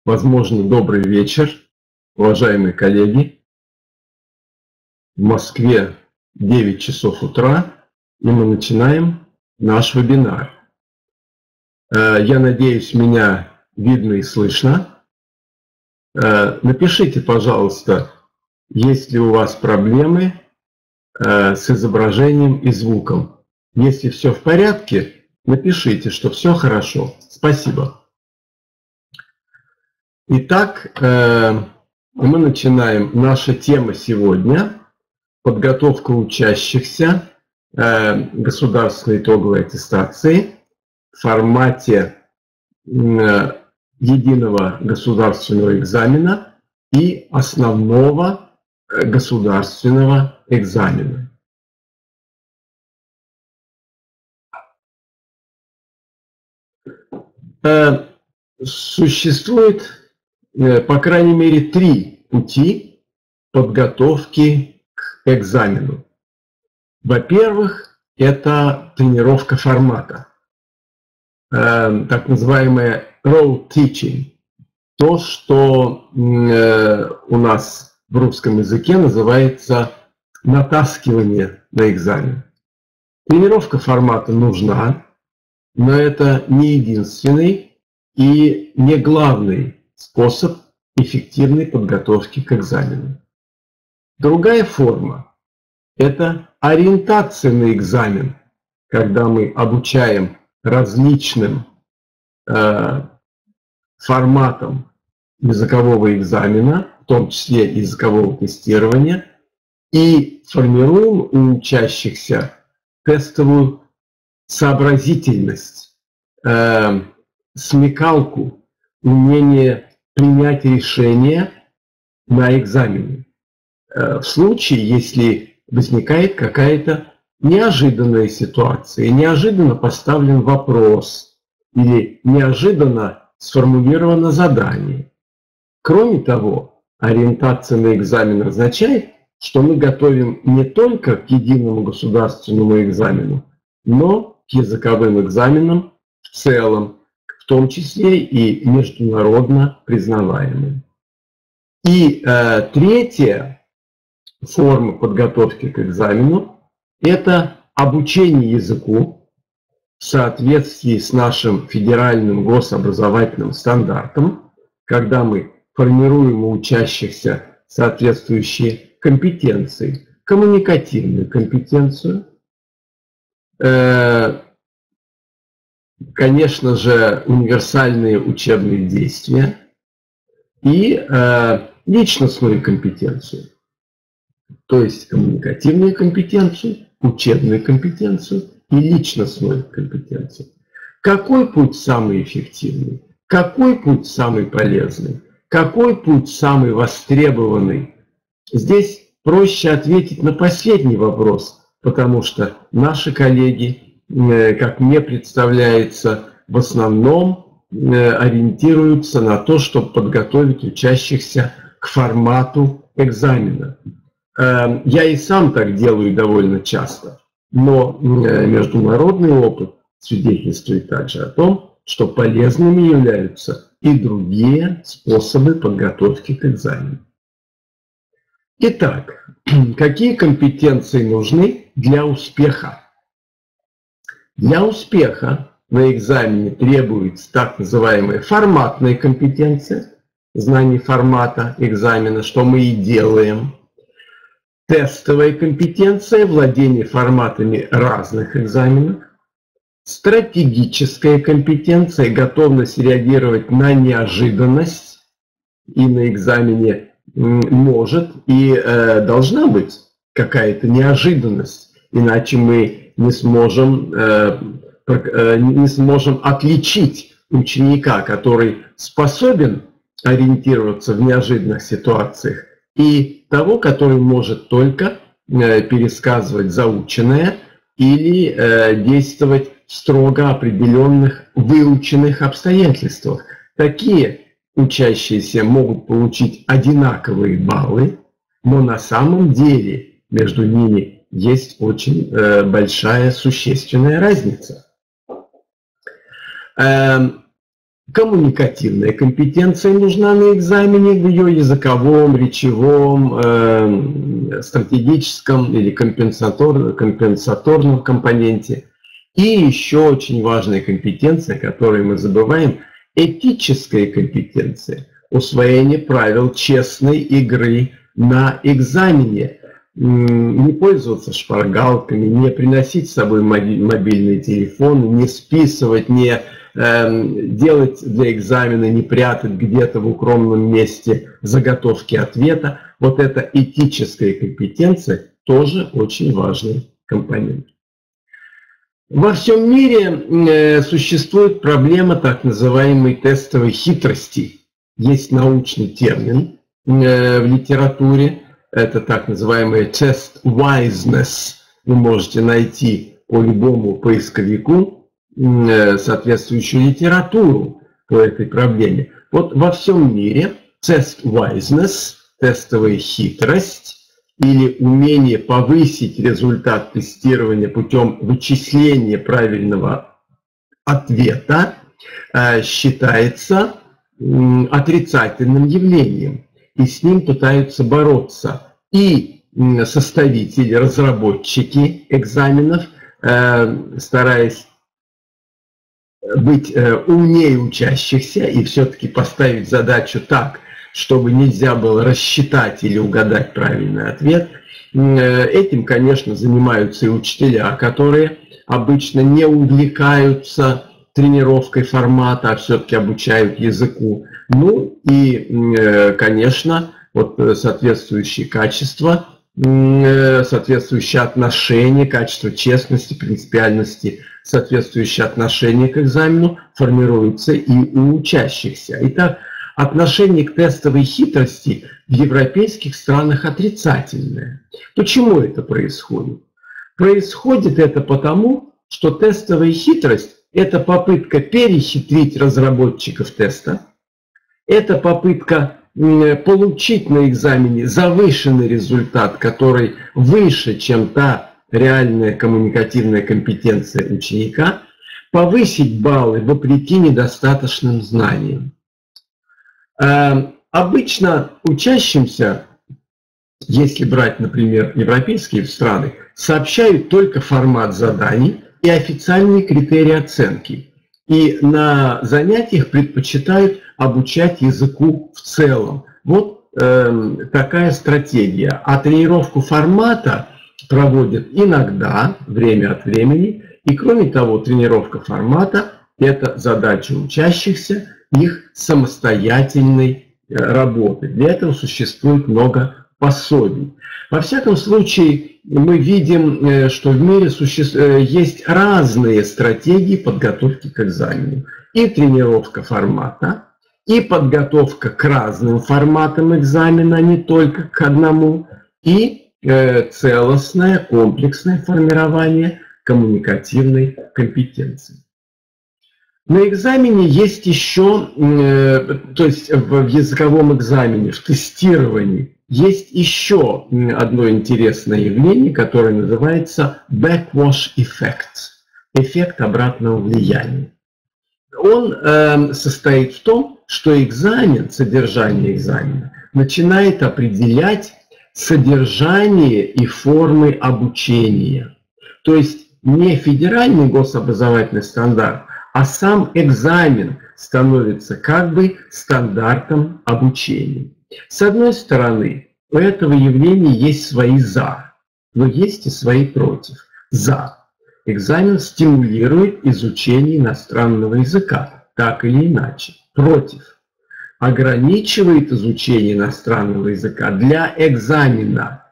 Возможно, добрый вечер, уважаемые коллеги. В Москве 9 часов утра, и мы начинаем наш вебинар. Я надеюсь, меня видно и слышно. Напишите, пожалуйста, есть ли у вас проблемы с изображением и звуком. Если все в порядке, напишите, что все хорошо. Спасибо. Итак, мы начинаем. Наша тема сегодня – подготовка учащихся государственной итоговой аттестации в формате единого государственного экзамена и основного государственного экзамена. Существует, по крайней мере, 3 пути подготовки к экзамену. Во-первых, это тренировка формата, так называемое rote teaching, то, что у нас в русском языке называется натаскивание на экзамен. Тренировка формата нужна, но это не единственный и не главный способ эффективной подготовки к экзамену. Другая форма – это ориентация на экзамен, когда мы обучаем различным форматам языкового экзамена, в том числе языкового тестирования, и формируем у учащихся тестовую сообразительность, смекалку, умение принять решение на экзамене. В случае, если возникает какая-то неожиданная ситуация, неожиданно поставлен вопрос или неожиданно сформулировано задание. Кроме того, ориентация на экзамен означает, что мы готовим не только к единому государственному экзамену, но к языковым экзаменам в целом, в том числе и международно признаваемым. И третья форма подготовки к экзамену – это обучение языку в соответствии с нашим федеральным гособразовательным стандартом, когда мы формируем у учащихся соответствующие компетенции, коммуникативную компетенцию, конечно же, универсальные учебные действия и личностную компетенцию, то есть коммуникативную компетенцию, учебную компетенцию и личностную компетенцию. Какой путь самый эффективный? Какой путь самый полезный? Какой путь самый востребованный? Здесь проще ответить на последний вопрос, потому что наши коллеги, как мне представляется, в основном ориентируются на то, чтобы подготовить учащихся к формату экзамена. Я и сам так делаю довольно часто, но международный опыт свидетельствует также о том, что полезными являются и другие способы подготовки к экзамену. Итак, какие компетенции нужны для успеха? Для успеха на экзамене требуется так называемая форматная компетенция, знание формата экзамена, что мы и делаем. Тестовая компетенция, владение форматами разных экзаменов. Стратегическая компетенция, готовность реагировать на неожиданность. И на экзамене может и должна быть какая-то неожиданность, иначе мы не сможем отличить ученика, который способен ориентироваться в неожиданных ситуациях, и того, который может только пересказывать заученное или действовать в строго определенных выученных обстоятельствах. Такие учащиеся могут получить одинаковые баллы, но на самом деле между ними есть очень большая существенная разница. Коммуникативная компетенция нужна на экзамене в ее языковом, речевом, стратегическом или компенсаторном компоненте. И еще очень важная компетенция, которую мы забываем, этическая компетенция, усвоение правил честной игры на экзамене. Не пользоваться шпаргалками, не приносить с собой мобильный телефон, не списывать, не делать для экзамена, не прятать где-то в укромном месте заготовки ответа. Вот эта этическая компетенция тоже очень важный компонент. Во всем мире существует проблема так называемой тестовой хитрости. Есть научный термин в литературе, это так называемый test wiseness. Вы можете найти по любому поисковику соответствующую литературу по этой проблеме. Вот во всем мире test wiseness, тестовая хитрость или умение повысить результат тестирования путем вычисления правильного ответа считается отрицательным явлением. И с ним пытаются бороться и составители, разработчики экзаменов, стараясь быть умнее учащихся и все-таки поставить задачу так, чтобы нельзя было рассчитать или угадать правильный ответ. Этим, конечно, занимаются и учителя, которые обычно не увлекаются тренировкой формата, а все-таки обучают языку. Ну и, конечно, вот соответствующие качества, соответствующие отношения, качество честности, принципиальности, соответствующее отношение к экзамену формируется и у учащихся. Итак, отношение к тестовой хитрости в европейских странах отрицательное. Почему это происходит? Происходит это потому, что тестовая хитрость – это попытка перехитрить разработчиков теста, это попытка получить на экзамене завышенный результат, который выше, чем та реальная коммуникативная компетенция ученика, повысить баллы вопреки недостаточным знаниям. Обычно учащимся, если брать, например, европейские страны, сообщают только формат заданий и официальные критерии оценки. И на занятиях предпочитают обучать языку в целом. Вот такая стратегия. А тренировку формата проводят иногда, время от времени. И кроме того, тренировка формата – это задача учащихся, их самостоятельной работы. Для этого существует много пособий. Во всяком случае, мы видим, что в мире есть разные стратегии подготовки к экзамену. И тренировка формата, и подготовка к разным форматам экзамена, не только к одному, и целостное, комплексное формирование коммуникативной компетенции. На экзамене есть еще, то есть в языковом экзамене, в тестировании, есть еще одно интересное явление, которое называется backwash effect, эффект обратного влияния. Он состоит в том, что экзамен, содержание экзамена, начинает определять содержание и формы обучения. То есть не федеральный гособразовательный стандарт, а сам экзамен становится как бы стандартом обучения. С одной стороны, у этого явления есть свои «за», но есть и свои «против». «За». Экзамен стимулирует изучение иностранного языка, так или иначе. «Против». Ограничивает изучение иностранного языка для экзамена.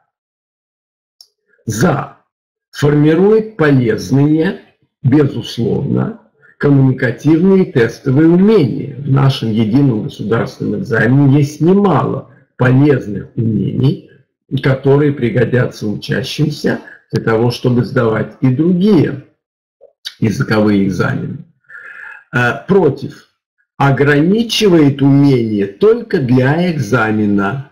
«За». Формирует полезные, безусловно, коммуникативные тестовые умения. В нашем едином государственном экзамене есть немало полезных умений, которые пригодятся учащимся для того, чтобы сдавать и другие языковые экзамены. Против. Ограничивает умения только для экзамена.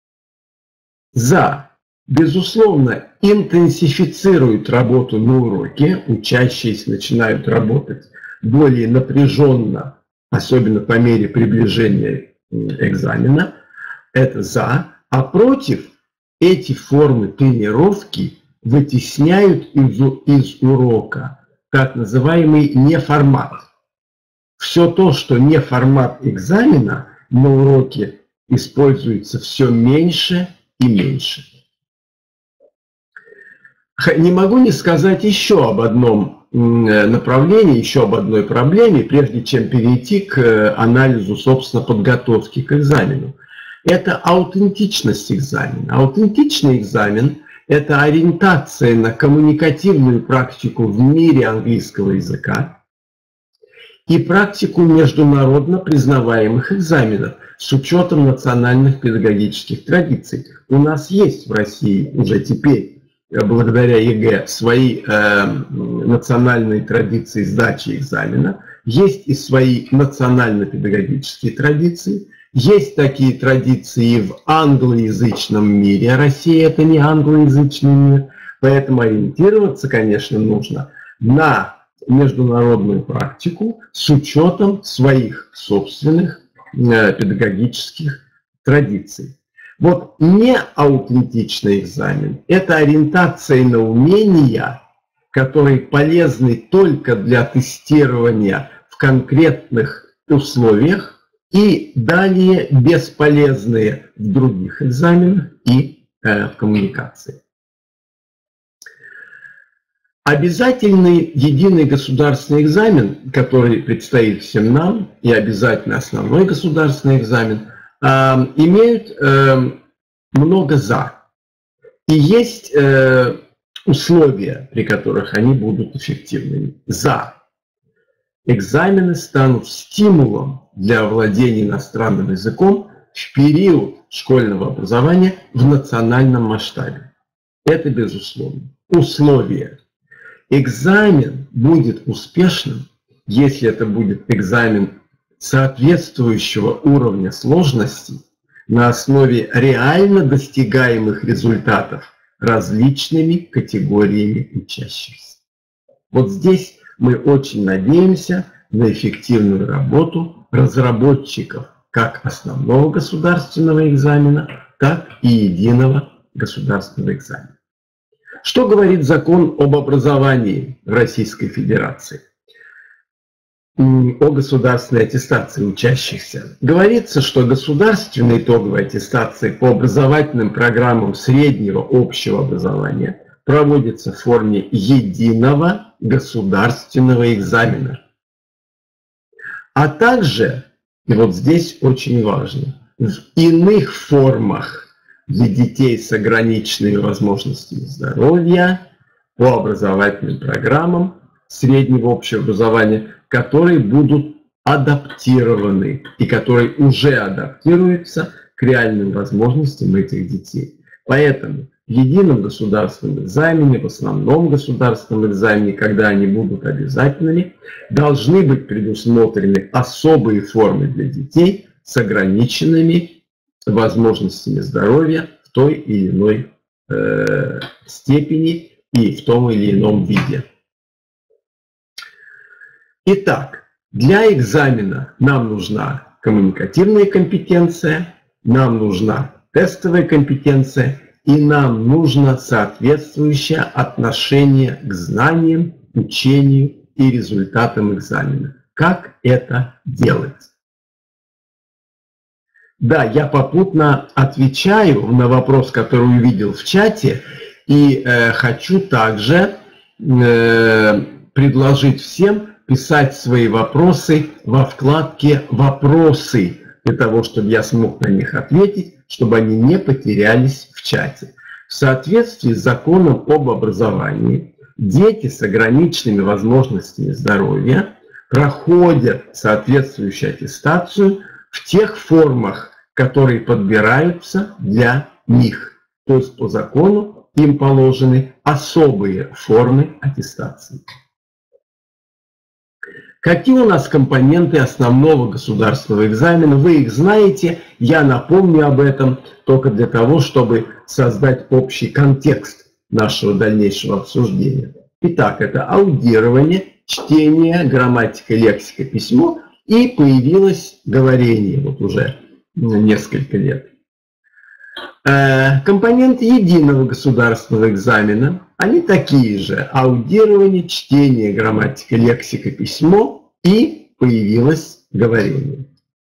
За. Безусловно, интенсифицирует работу на уроке, учащиеся начинают работать более напряженно особенно по мере приближения экзамена, это за, а против эти формы тренировки вытесняют из урока так называемый неформат. Все то, что не формат экзамена, на уроке используется все меньше и меньше. Не могу не сказать еще об одном направлении, еще об одной проблеме, прежде чем перейти к анализу, собственно, подготовки к экзамену. Это аутентичность экзамена. Аутентичный экзамен – это ориентация на коммуникативную практику в мире английского языка и практику международно признаваемых экзаменов с учетом национальных педагогических традиций. У нас есть в России уже теперь, благодаря ЕГЭ, свои национальные традиции сдачи экзамена, есть и свои национально-педагогические традиции, есть такие традиции в англоязычном мире, а Россия – это не англоязычный мир, поэтому ориентироваться, конечно, нужно на международную практику с учетом своих собственных педагогических традиций. Вот неаутентичный экзамен – это ориентация на умения, которые полезны только для тестирования в конкретных условиях и далее бесполезные в других экзаменах и в коммуникации. Обязательный единый государственный экзамен, который предстоит всем нам, и обязательно основной государственный экзамен, имеют много «за». И есть условия, при которых они будут эффективными. «За». Экзамены станут стимулом для овладения иностранным языком в период школьного образования в национальном масштабе. Это безусловно. Условия. Экзамен будет успешным, если это будет экзамен соответствующего уровня сложности на основе реально достигаемых результатов различными категориями учащихся. Вот здесь мы очень надеемся на эффективную работу разработчиков как основного государственного экзамена, так и единого государственного экзамена. Что говорит закон об образовании в Российской Федерации? О государственной аттестации учащихся. Говорится, что государственные итоговые аттестации по образовательным программам среднего общего образования проводятся в форме единого государственного экзамена. А также, и вот здесь очень важно, в иных формах для детей с ограниченными возможностями здоровья по образовательным программам среднего общего образования, которые будут адаптированы и которые уже адаптируются к реальным возможностям этих детей. Поэтому в едином государственном экзамене, в основном государственном экзамене, когда они будут обязательными, должны быть предусмотрены особые формы для детей с ограниченными возможностями здоровья в той или иной степени и в том или ином виде. Итак, для экзамена нам нужна коммуникативная компетенция, нам нужна тестовая компетенция и нам нужно соответствующее отношение к знаниям, учению и результатам экзамена. Как это делать? Да, я попутно отвечаю на вопрос, который увидел в чате, и хочу также предложить всем писать свои вопросы во вкладке «Вопросы», для того, чтобы я смог на них ответить, чтобы они не потерялись в чате. В соответствии с законом об образовании, дети с ограниченными возможностями здоровья проходят соответствующую аттестацию в тех формах, которые подбираются для них. То есть по закону им положены особые формы аттестации. Какие у нас компоненты основного государственного экзамена? Вы их знаете, я напомню об этом только для того, чтобы создать общий контекст нашего дальнейшего обсуждения. Итак, это аудирование, чтение, грамматика, лексика, письмо и появилось говорение вот уже несколько лет. Компоненты единого государственного экзамена, они такие же: аудирование, чтение, грамматика, лексика, письмо, и появилось говорение.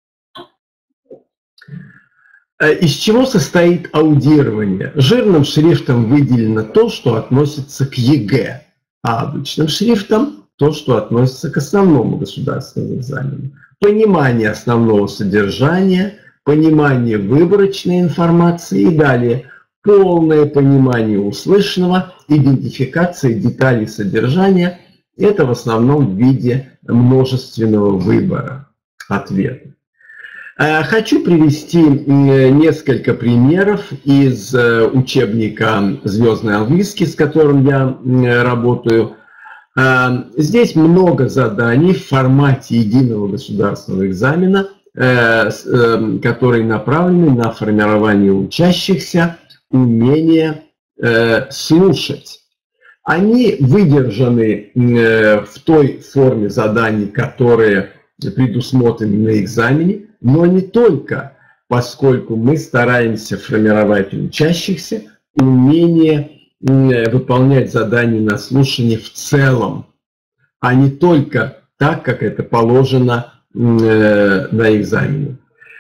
Из чего состоит аудирование? Жирным шрифтом выделено то, что относится к ЕГЭ, а обычным шрифтом то, что относится к основному государственному экзамену. Понимание основного содержания, понимание выборочной информации и далее полное понимание услышанного, идентификация деталей содержания. Это в основном в виде множественного выбора ответа. Хочу привести несколько примеров из учебника «Звездный английский», с которым я работаю. Здесь много заданий в формате единого государственного экзамена, которые направлены на формирование учащихся умения слушать. Они выдержаны в той форме заданий, которые предусмотрены на экзамене, но не только, поскольку мы стараемся формировать у учащихся умение выполнять задания на слушание в целом, а не только так, как это положено на экзамене.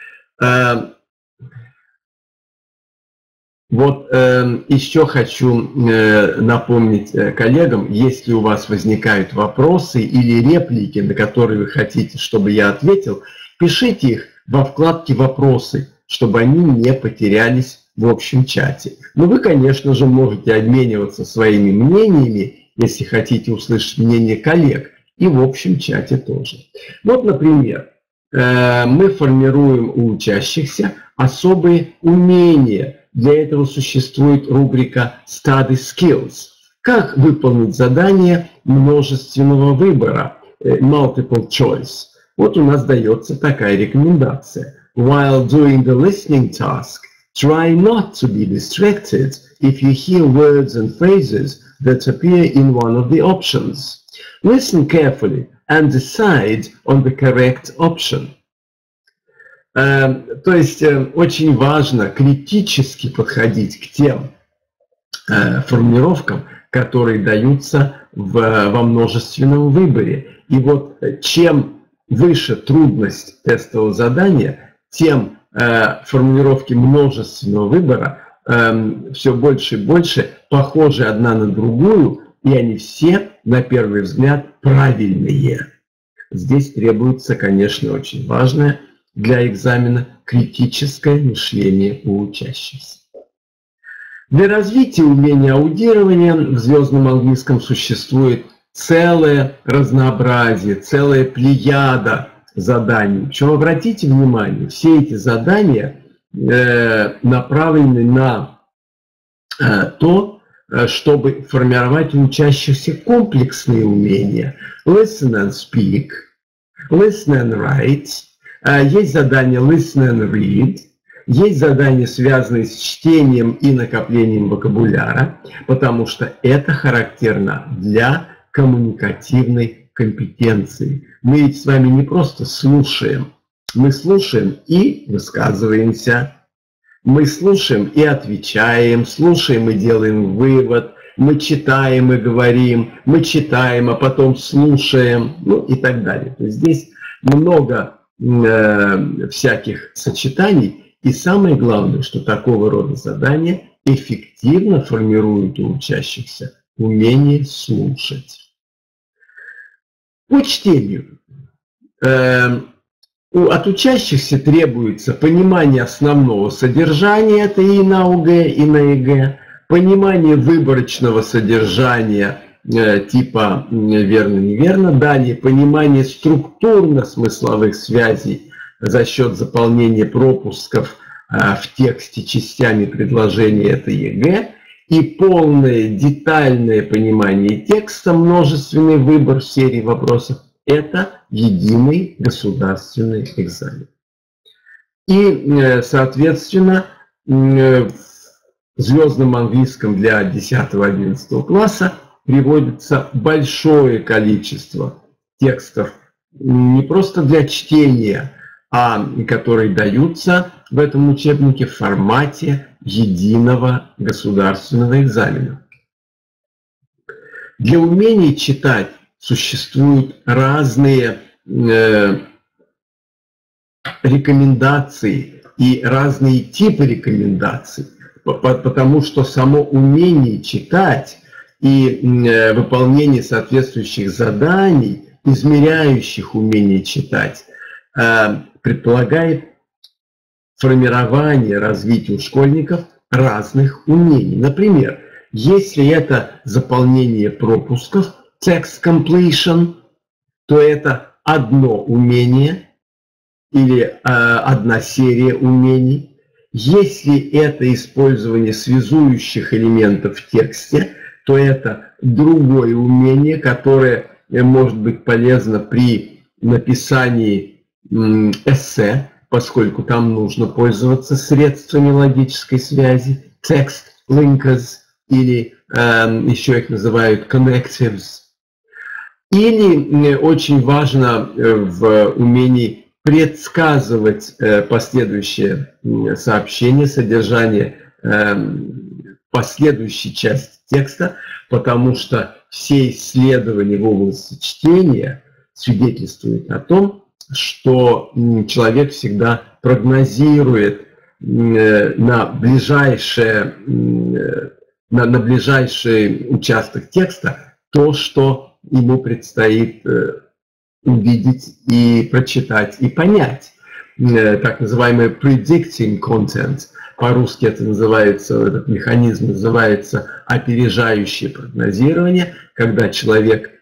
Вот еще хочу напомнить коллегам, если у вас возникают вопросы или реплики, на которые вы хотите, чтобы я ответил, пишите их во вкладке «Вопросы», чтобы они не потерялись в общем чате. Но вы, конечно же, можете обмениваться своими мнениями, если хотите услышать мнение коллег, и в общем чате тоже. Вот, например, мы формируем у учащихся особые умения. Для этого существует рубрика Study Skills. Как выполнить задание множественного выбора, multiple choice. Вот у нас дается такая рекомендация. While doing the listening task, try not to be distracted if you hear words and phrases that appear in one of the options. Listen carefully and decide on the correct option. То есть очень важно критически подходить к тем формулировкам, которые даются во множественном выборе. И вот чем выше трудность тестового задания, тем формулировки множественного выбора все больше и больше похожи одна на другую, и они все, на первый взгляд, правильные. Здесь требуется, конечно, очень важное для экзамена критическое мышление у учащихся. Для развития умения аудирования в звездном английском существует целое разнообразие, целая плеяда заданий. Причем обратите внимание, все эти задания направлены на то, чтобы формировать у учащихся комплексные умения. Listen and speak, listen and write. Есть задание listen and read, есть задания, связанные с чтением и накоплением вокабуляра, потому что это характерно для коммуникативной компетенции. Мы ведь с вами не просто слушаем, мы слушаем и высказываемся, мы слушаем и отвечаем, слушаем и делаем вывод, мы читаем и говорим, мы читаем, а потом слушаем, ну и так далее. То есть здесь много всяких сочетаний, и самое главное, что такого рода задания эффективно формируют у учащихся умение слушать. По чтению. От учащихся требуется понимание основного содержания, это и на ОГЭ, и на ЕГЭ, понимание выборочного содержания типа верно-неверно, далее понимание структурно-смысловых связей за счет заполнения пропусков в тексте частями предложения, это ЕГЭ, и полное детальное понимание текста, множественный выбор в серии вопросов, это единый государственный экзамен. И, соответственно, в звездном английском для 10-11 класса приводится большое количество текстов не просто для чтения, а которые даются в этом учебнике в формате единого государственного экзамена. Для умений читать существуют разные рекомендации и разные типы рекомендаций, потому что само умение читать и выполнение соответствующих заданий, измеряющих умение читать, предполагает формирование, развитие у школьников разных умений. Например, если это заполнение пропусков, text completion, то это одно умение или одна серия умений. Если это использование связующих элементов в тексте, то это другое умение, которое может быть полезно при написании эссе, поскольку там нужно пользоваться средствами логической связи, text linkers, или еще их называют connectives. Или очень важно в умении предсказывать последующее сообщение, содержание последующей части текста, потому что все исследования в области чтения свидетельствуют о том, что человек всегда прогнозирует на ближайший участок текста то, что ему предстоит увидеть и прочитать и понять. Так называемый predicting content. По-русски это называется, этот механизм называется опережающее прогнозирование, когда человек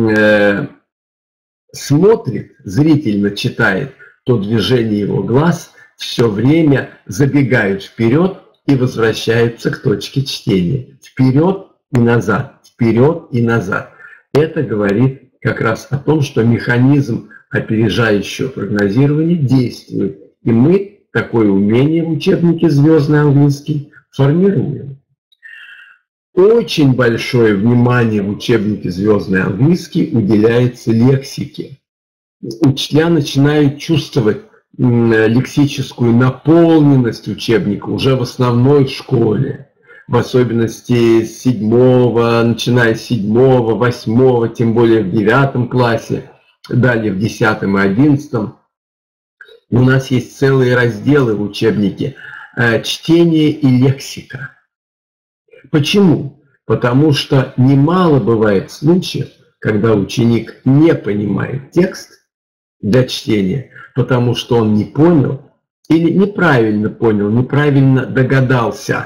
смотрит, зрительно читает, то движение его глаз все время забегают вперед и возвращаются к точке чтения. Вперед и назад, вперед и назад. Это говорит как раз о том, что механизм опережающего прогнозирования действует. И мы такое умение в учебнике «Звездный английский» формируем. Очень большое внимание в учебнике «Звездный английский» уделяется лексике. Учителя начинают чувствовать лексическую наполненность учебника уже в основной школе, в особенности с 7-го, начиная с 7-го, 8-го, тем более в 9 классе, далее в 10-м и 11-м. У нас есть целые разделы в учебнике «Чтение и лексика». Почему? Потому что немало бывает случаев, когда ученик не понимает текст для чтения, потому что он не понял или неправильно понял, неправильно догадался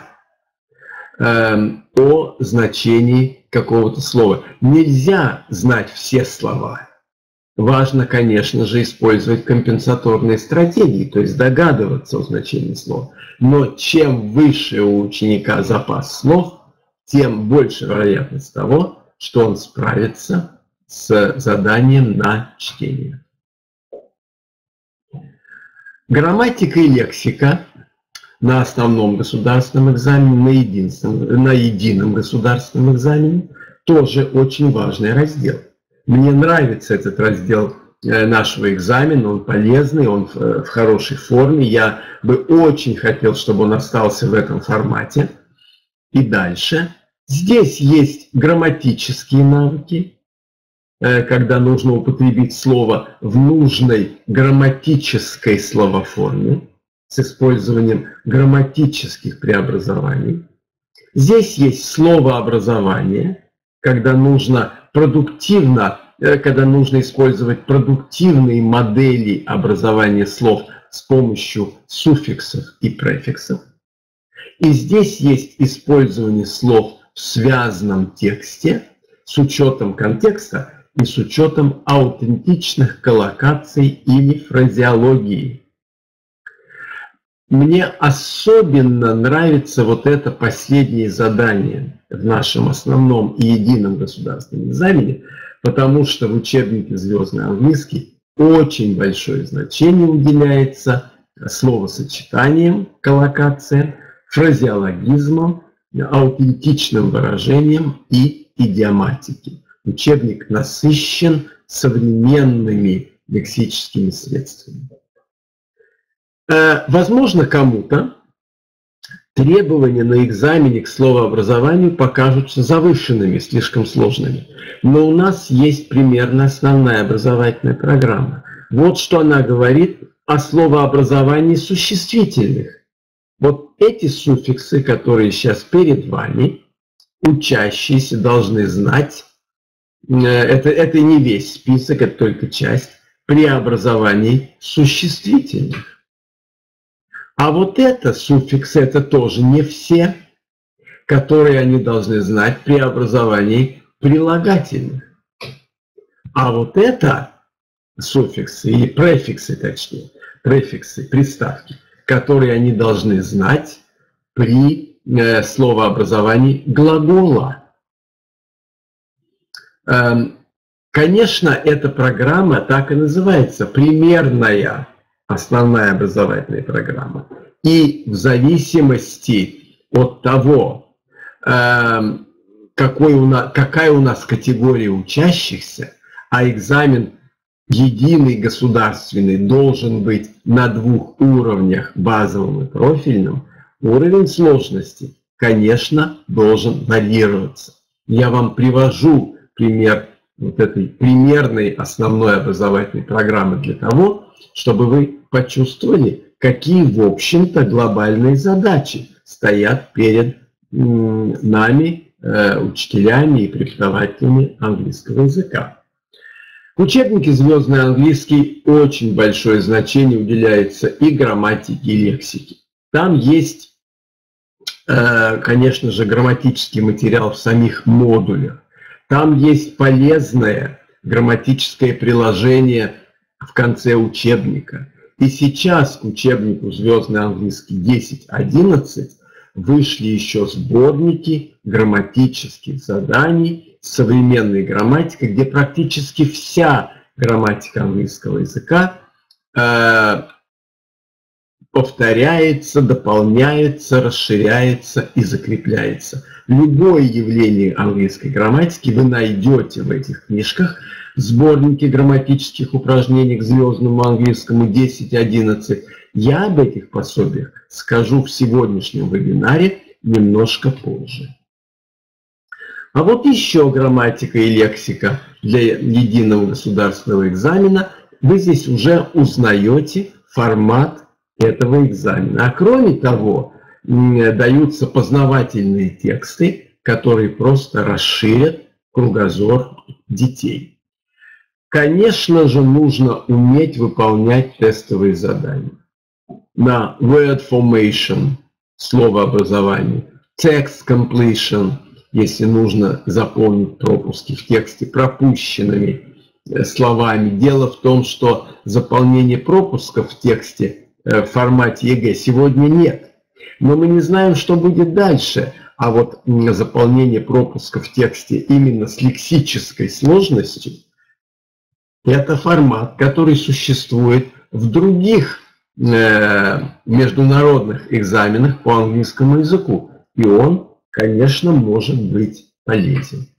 о значении какого-то слова. Нельзя знать все слова. Важно, конечно же, использовать компенсаторные стратегии, то есть догадываться о значении слова. Но чем выше у ученика запас слов, тем больше вероятность того, что он справится с заданием на чтение. Грамматика и лексика на основном государственном экзамене, на едином государственном экзамене тоже очень важный раздел. Мне нравится этот раздел нашего экзамена, он полезный, он в хорошей форме. Я бы очень хотел, чтобы он остался в этом формате. И дальше. Здесь есть грамматические навыки, когда нужно употребить слово в нужной грамматической словоформе с использованием грамматических преобразований. Здесь есть словообразование, когда нужно использовать продуктивные модели образования слов с помощью суффиксов и префиксов. И здесь есть использование слов в связанном тексте с учетом контекста и с учетом аутентичных коллокаций или фразеологии. Мне особенно нравится вот это последнее задание в нашем основном и едином государственном экзамене, потому что в учебнике «Звездный английский» очень большое значение уделяется словосочетаниям, коллокациям, фразеологизмам, аутентичным выражениям и идиоматике. Учебник насыщен современными лексическими средствами. Возможно, кому-то требования на экзамене к словообразованию покажутся завышенными, слишком сложными. Но у нас есть примерно основная образовательная программа. Вот что она говорит о словообразовании существительных. Вот эти суффиксы, которые сейчас перед вами, учащиеся должны знать, это не весь список, это только часть, при образовании существительных. А вот это суффиксы, это тоже не все, которые они должны знать при образовании прилагательных. А вот это суффиксы или префиксы, точнее, префиксы, приставки, которые они должны знать при словообразовании глагола. Конечно, эта программа так и называется, примерная основная образовательная программа. И в зависимости от того, какая у нас категория учащихся, а экзамен единый государственный должен быть на 2 уровнях, базовом и профильном, уровень сложности, конечно, должен варьироваться. Я вам привожу пример вот этой примерной основной образовательной программы для того, чтобы вы почувствовали, какие, в общем-то, глобальные задачи стоят перед нами, учителями и преподавателями английского языка. В учебнике «Звездный английский» очень большое значение уделяется и грамматике, и лексике. Там есть, конечно же, грамматический материал в самих модулях. Там есть полезное грамматическое приложение в конце учебника. И сейчас к учебнику «Звездный английский» 10-11 вышли еще сборники грамматических заданий с современной грамматикой, где практически вся грамматика английского языка повторяется, дополняется, расширяется и закрепляется. Любое явление английской грамматики вы найдете в этих книжках. Сборники грамматических упражнений к звездному английскому 10-11. Я об этих пособиях скажу в сегодняшнем вебинаре немножко позже. А вот еще грамматика и лексика для единого государственного экзамена. Вы здесь уже узнаете формат этого экзамена. А кроме того, даются познавательные тексты, которые просто расширят кругозор детей. Конечно же, нужно уметь выполнять тестовые задания на word formation, словообразование, text completion, если нужно заполнить пропуски в тексте пропущенными словами. Дело в том, что заполнение пропусков в тексте в формате ЕГЭ сегодня нет. Но мы не знаем, что будет дальше. А вот заполнение пропусков в тексте именно с лексической сложностью – это формат, который существует в других международных экзаменах по английскому языку. И он, конечно, может быть полезен.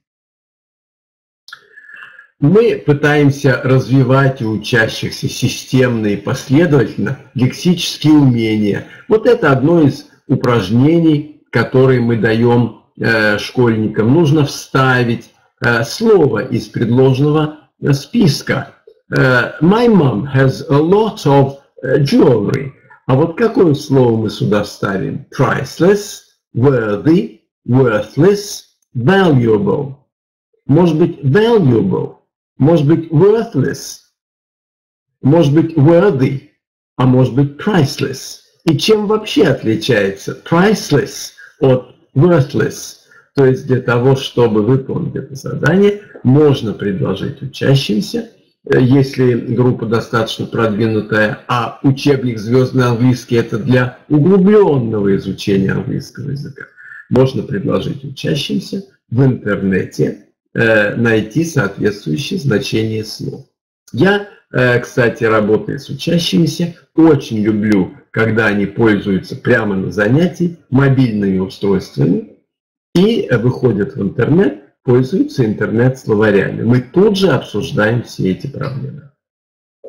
Мы пытаемся развивать у учащихся системно и последовательно лексические умения. Вот это одно из упражнений, которые мы даем школьникам. Нужно вставить слово из предложенного списка. My mom has a lot of jewelry. А вот какое слово мы сюда вставим? Priceless, worthy, worthless, valuable. Может быть valuable, может быть worthless, может быть worthy, а может быть priceless. И чем вообще отличается priceless от worthless? То есть для того, чтобы выполнить это задание, можно предложить учащимся, если группа достаточно продвинутая, а учебник «Звездный английский» – это для углубленного изучения английского языка, можно предложить учащимся в интернете найти соответствующее значение слов. Я, кстати, работая с учащимися, очень люблю, когда они пользуются прямо на занятии мобильными устройствами и выходят в интернет, пользуются интернет-словарями. Мы тут же обсуждаем все эти проблемы.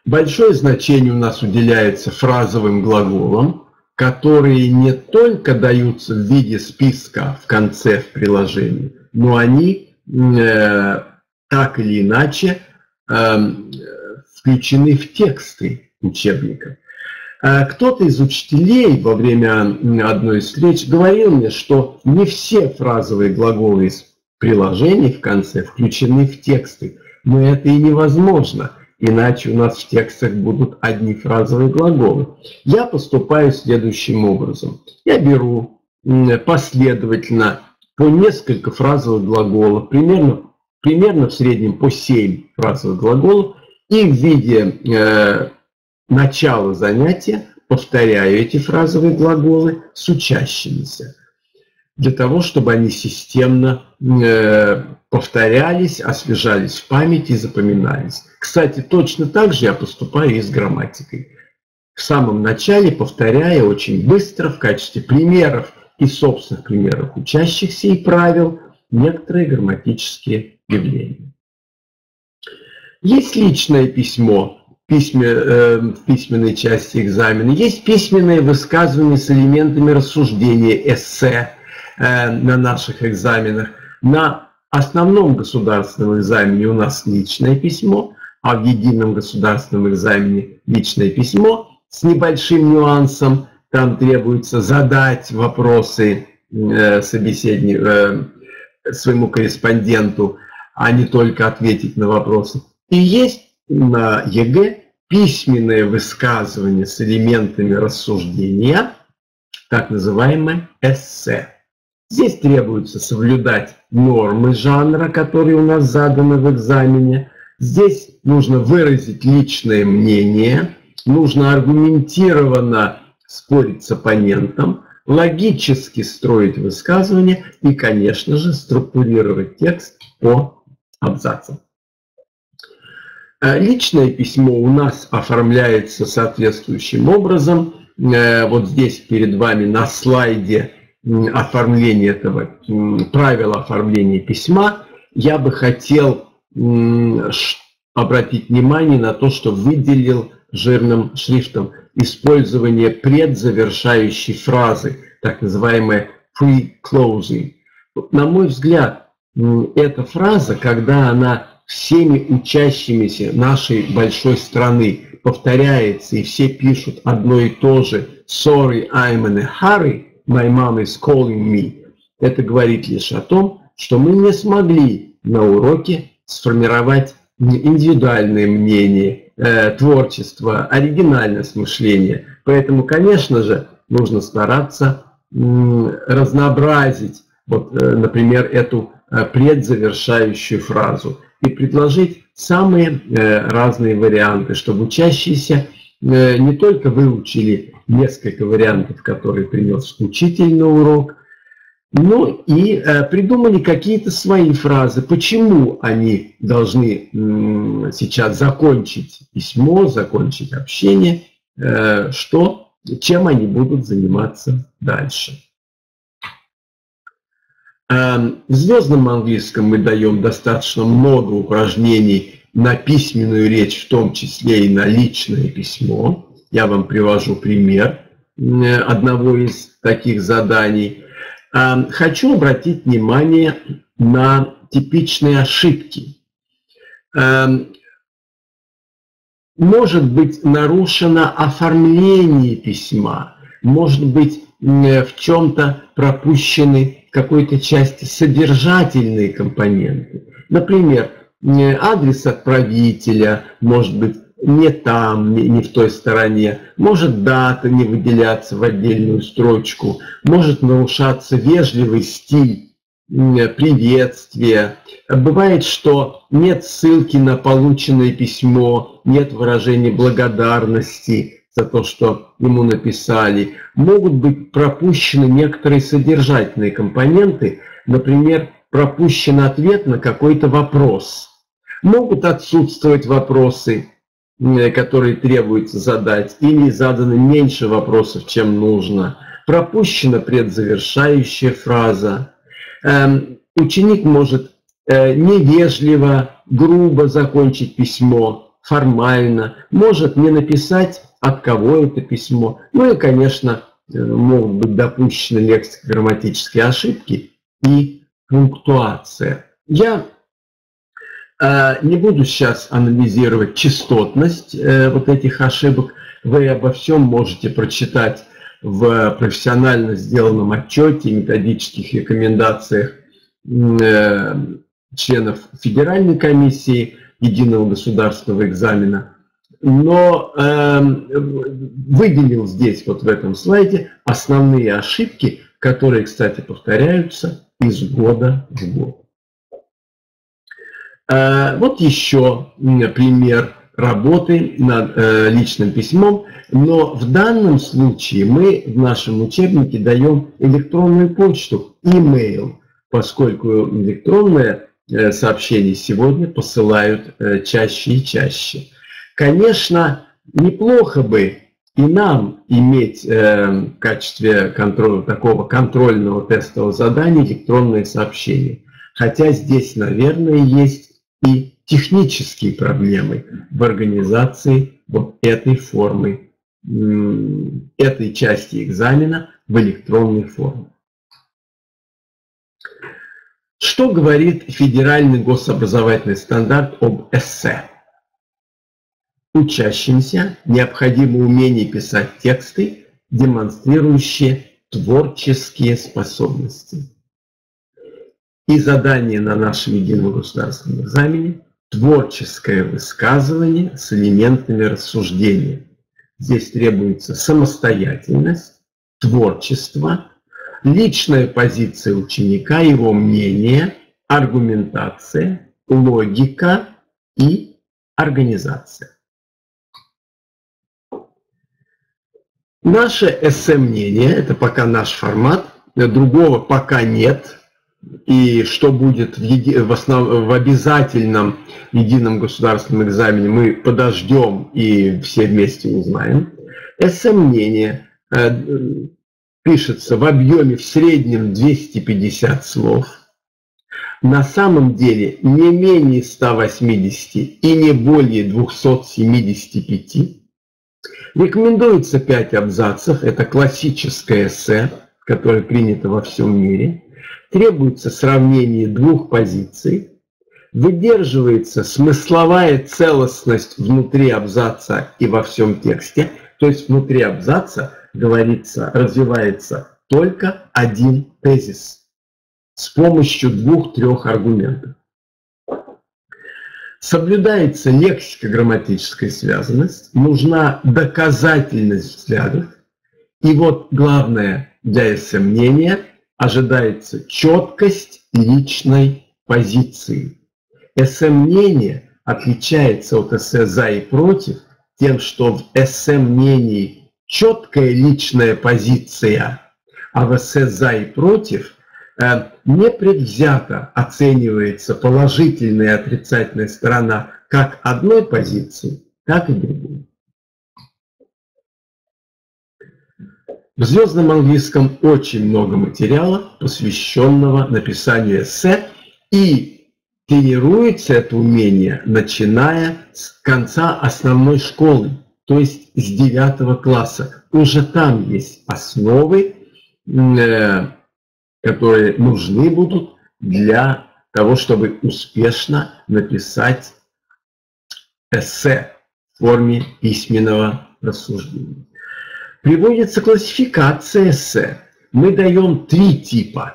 Большое значение у нас уделяется фразовым глаголам, которые не только даются в виде списка в конце в приложении, но они так или иначе включены в тексты учебника. Кто-то из учителей во время одной из встреч говорил мне, что не все фразовые глаголы из приложений в конце включены в тексты, но это и невозможно, иначе у нас в текстах будут одни фразовые глаголы. Я поступаю следующим образом. Я беру последовательно по несколько фразовых глаголов, примерно в среднем по 7 фразовых глаголов, и в виде начала занятия повторяю эти фразовые глаголы с учащимися, для того, чтобы они системно повторялись, освежались в памяти и запоминались. Кстати, точно так же я поступаю и с грамматикой. В самом начале повторяя очень быстро в качестве примеров и собственных примеров учащихся и правил некоторые грамматические явления. Есть личное письмо в письменной части экзамена, есть письменные высказывания с элементами рассуждения, эссе на наших экзаменах. На основном государственном экзамене у нас личное письмо, а в едином государственном экзамене личное письмо с небольшим нюансом. Там требуется задать вопросы своему корреспонденту, а не только ответить на вопросы. И есть на ЕГЭ письменное высказывание с элементами рассуждения, так называемое эссе. Здесь требуется соблюдать нормы жанра, которые у нас заданы в экзамене. Здесь нужно выразить личное мнение, нужно аргументированно спорить с оппонентом, логически строить высказывание и, конечно же, структурировать текст по абзацам. Личное письмо у нас оформляется соответствующим образом. Вот здесь перед вами на слайде оформление этого, правила оформления письма. Я бы хотел обратить внимание на то, что выделил жирным шрифтом использование предзавершающей фразы, так называемая pre-closing. На мой взгляд, эта фраза, когда она всеми учащимися нашей большой страны повторяется, и все пишут одно и то же «Sorry, I'm in a hurry, my mom is calling me», это говорит лишь о том, что мы не смогли на уроке сформировать индивидуальное мнение, творчество, оригинальность мышления. Поэтому, конечно же, нужно стараться разнообразить, вот, например, эту предзавершающую фразу и предложить самые разные варианты, чтобы учащиеся не только выучили несколько вариантов, которые принес учитель на урок, но и придумали какие-то свои фразы, почему они должны сейчас закончить письмо, закончить общение, чем они будут заниматься дальше. В звездном английском мы даем достаточно много упражнений на письменную речь, в том числе и на личное письмо. Я вам привожу пример одного из таких заданий. Хочу обратить внимание на типичные ошибки. Может быть нарушено оформление письма, может быть в чем-то пропущены в какой-то части содержательные компоненты. Например, адрес отправителя может быть не там, не в той стороне, может дата не выделяться в отдельную строчку, может нарушаться вежливый стиль приветствия. Бывает, что нет ссылки на полученное письмо, нет выражения благодарности за то, что ему написали. Могут быть пропущены некоторые содержательные компоненты, например, пропущен ответ на какой-то вопрос. Могут отсутствовать вопросы, которые требуется задать, или задано меньше вопросов, чем нужно. Пропущена предзавершающая фраза. Ученик может невежливо, грубо закончить письмо, формально, может не написать, от кого это письмо. Ну и, конечно, могут быть допущены лексико-грамматические ошибки и пунктуация. Я не буду сейчас анализировать частотность вот этих ошибок. Вы обо всем можете прочитать в профессионально сделанном отчете, методических рекомендациях членов Федеральной комиссии единого государственного экзамена. Но выделил здесь, вот в этом слайде, основные ошибки, которые, кстати, повторяются из года в год. Вот еще пример работы над личным письмом, но в данном случае мы в нашем учебнике даем электронную почту, email, поскольку электронное сообщения сегодня посылают чаще и чаще. Конечно, неплохо бы и нам иметь в качестве такого контрольного тестового задания электронные сообщения. Хотя здесь, наверное, есть и технические проблемы в организации вот этой формы, этой части экзамена в электронной форме. Что говорит федеральный гособразовательный стандарт об эссе? Учащимся необходимо умение писать тексты, демонстрирующие творческие способности. И задание на нашем едином государственном экзамене – творческое высказывание с элементами рассуждения. Здесь требуется самостоятельность, творчество, личная позиция ученика, его мнение, аргументация, логика и организация. Наше эссе-мнение – это пока наш формат, другого пока нет. И что будет в обязательном едином государственном экзамене, мы подождем и все вместе узнаем. Эссе-мнение пишется в объеме в среднем 250 слов. На самом деле не менее 180 и не более 275. Рекомендуется 5 абзацев. Это классическое эссе, которое принято во всем мире. Требуется сравнение двух позиций. Выдерживается смысловая целостность внутри абзаца и во всем тексте. То есть внутри абзаца говорится, развивается только один тезис с помощью 2-3 аргументов. Соблюдается лексико-грамматическая связанность, нужна доказательность взглядов. И вот главное для эссе-мнения ожидается четкость личной позиции. Эссе-мнение отличается от эссе «за» и «против» тем, что в эссе-мнении четкая личная позиция, а в эссе «за» и «против» непредвзято оценивается положительная и отрицательная сторона как одной позиции, так и другой. В звездном английском очень много материала, посвященного написанию эссе, и тренируется это умение, начиная с конца основной школы, то есть с 9 класса. Уже там есть основы, которые нужны будут для того, чтобы успешно написать эссе в форме письменного рассуждения. Приводится классификация эссе. Мы даем 3 типа.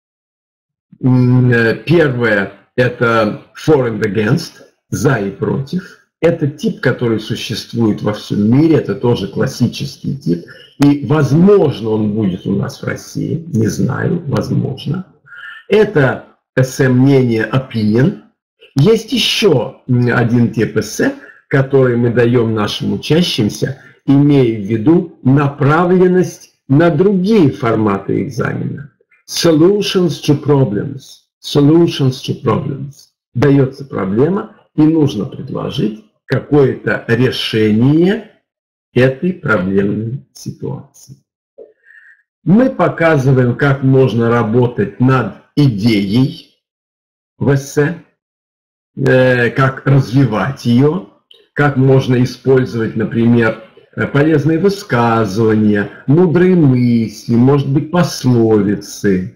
Первое – это for and against, за и против. Это тип, который существует во всем мире, это тоже классический тип. И, возможно, он будет у нас в России, не знаю, возможно. Это эссе-мнение opinion. Есть еще один тип эссе, который мы даем нашим учащимся, имея в виду направленность на другие форматы экзамена. Solutions to problems. Solutions to problems. Дается проблема, и нужно предложить какое-то решение этой проблемной ситуации. Мы показываем, как можно работать над идеей в эссе, как развивать ее, как можно использовать, например, полезные высказывания, мудрые мысли, может быть, пословицы.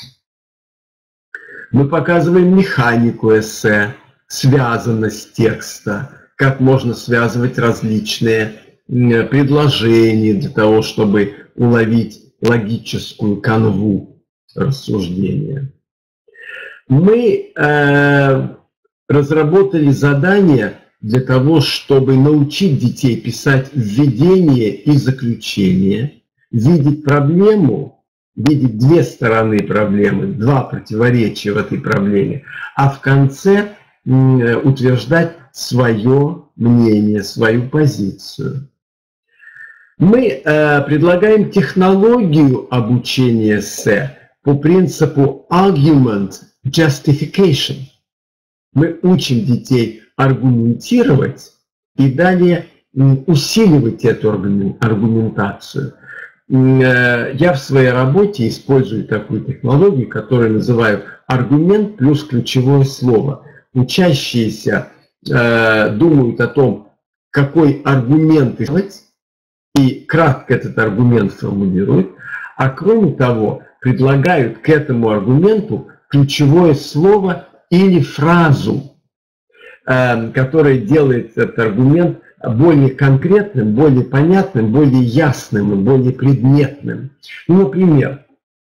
Мы показываем механику эссе, связанность текста, как можно связывать различные предложения для того, чтобы уловить логическую канву рассуждения. Мы разработали задание для того, чтобы научить детей писать введение и заключение, видеть проблему, видеть две стороны проблемы, два противоречия в этой проблеме, а в конце утверждать свое мнение, свою позицию. Мы предлагаем технологию обучения эссе по принципу argument justification. Мы учим детей аргументировать и далее усиливать эту аргументацию. Я в своей работе использую такую технологию, которую называю аргумент плюс ключевое слово. Учащиеся думают о том, какой аргумент использовать, и кратко этот аргумент формулируют, а кроме того предлагают к этому аргументу ключевое слово или фразу, которая делает этот аргумент более конкретным, более понятным, более ясным и более предметным. Ну, например,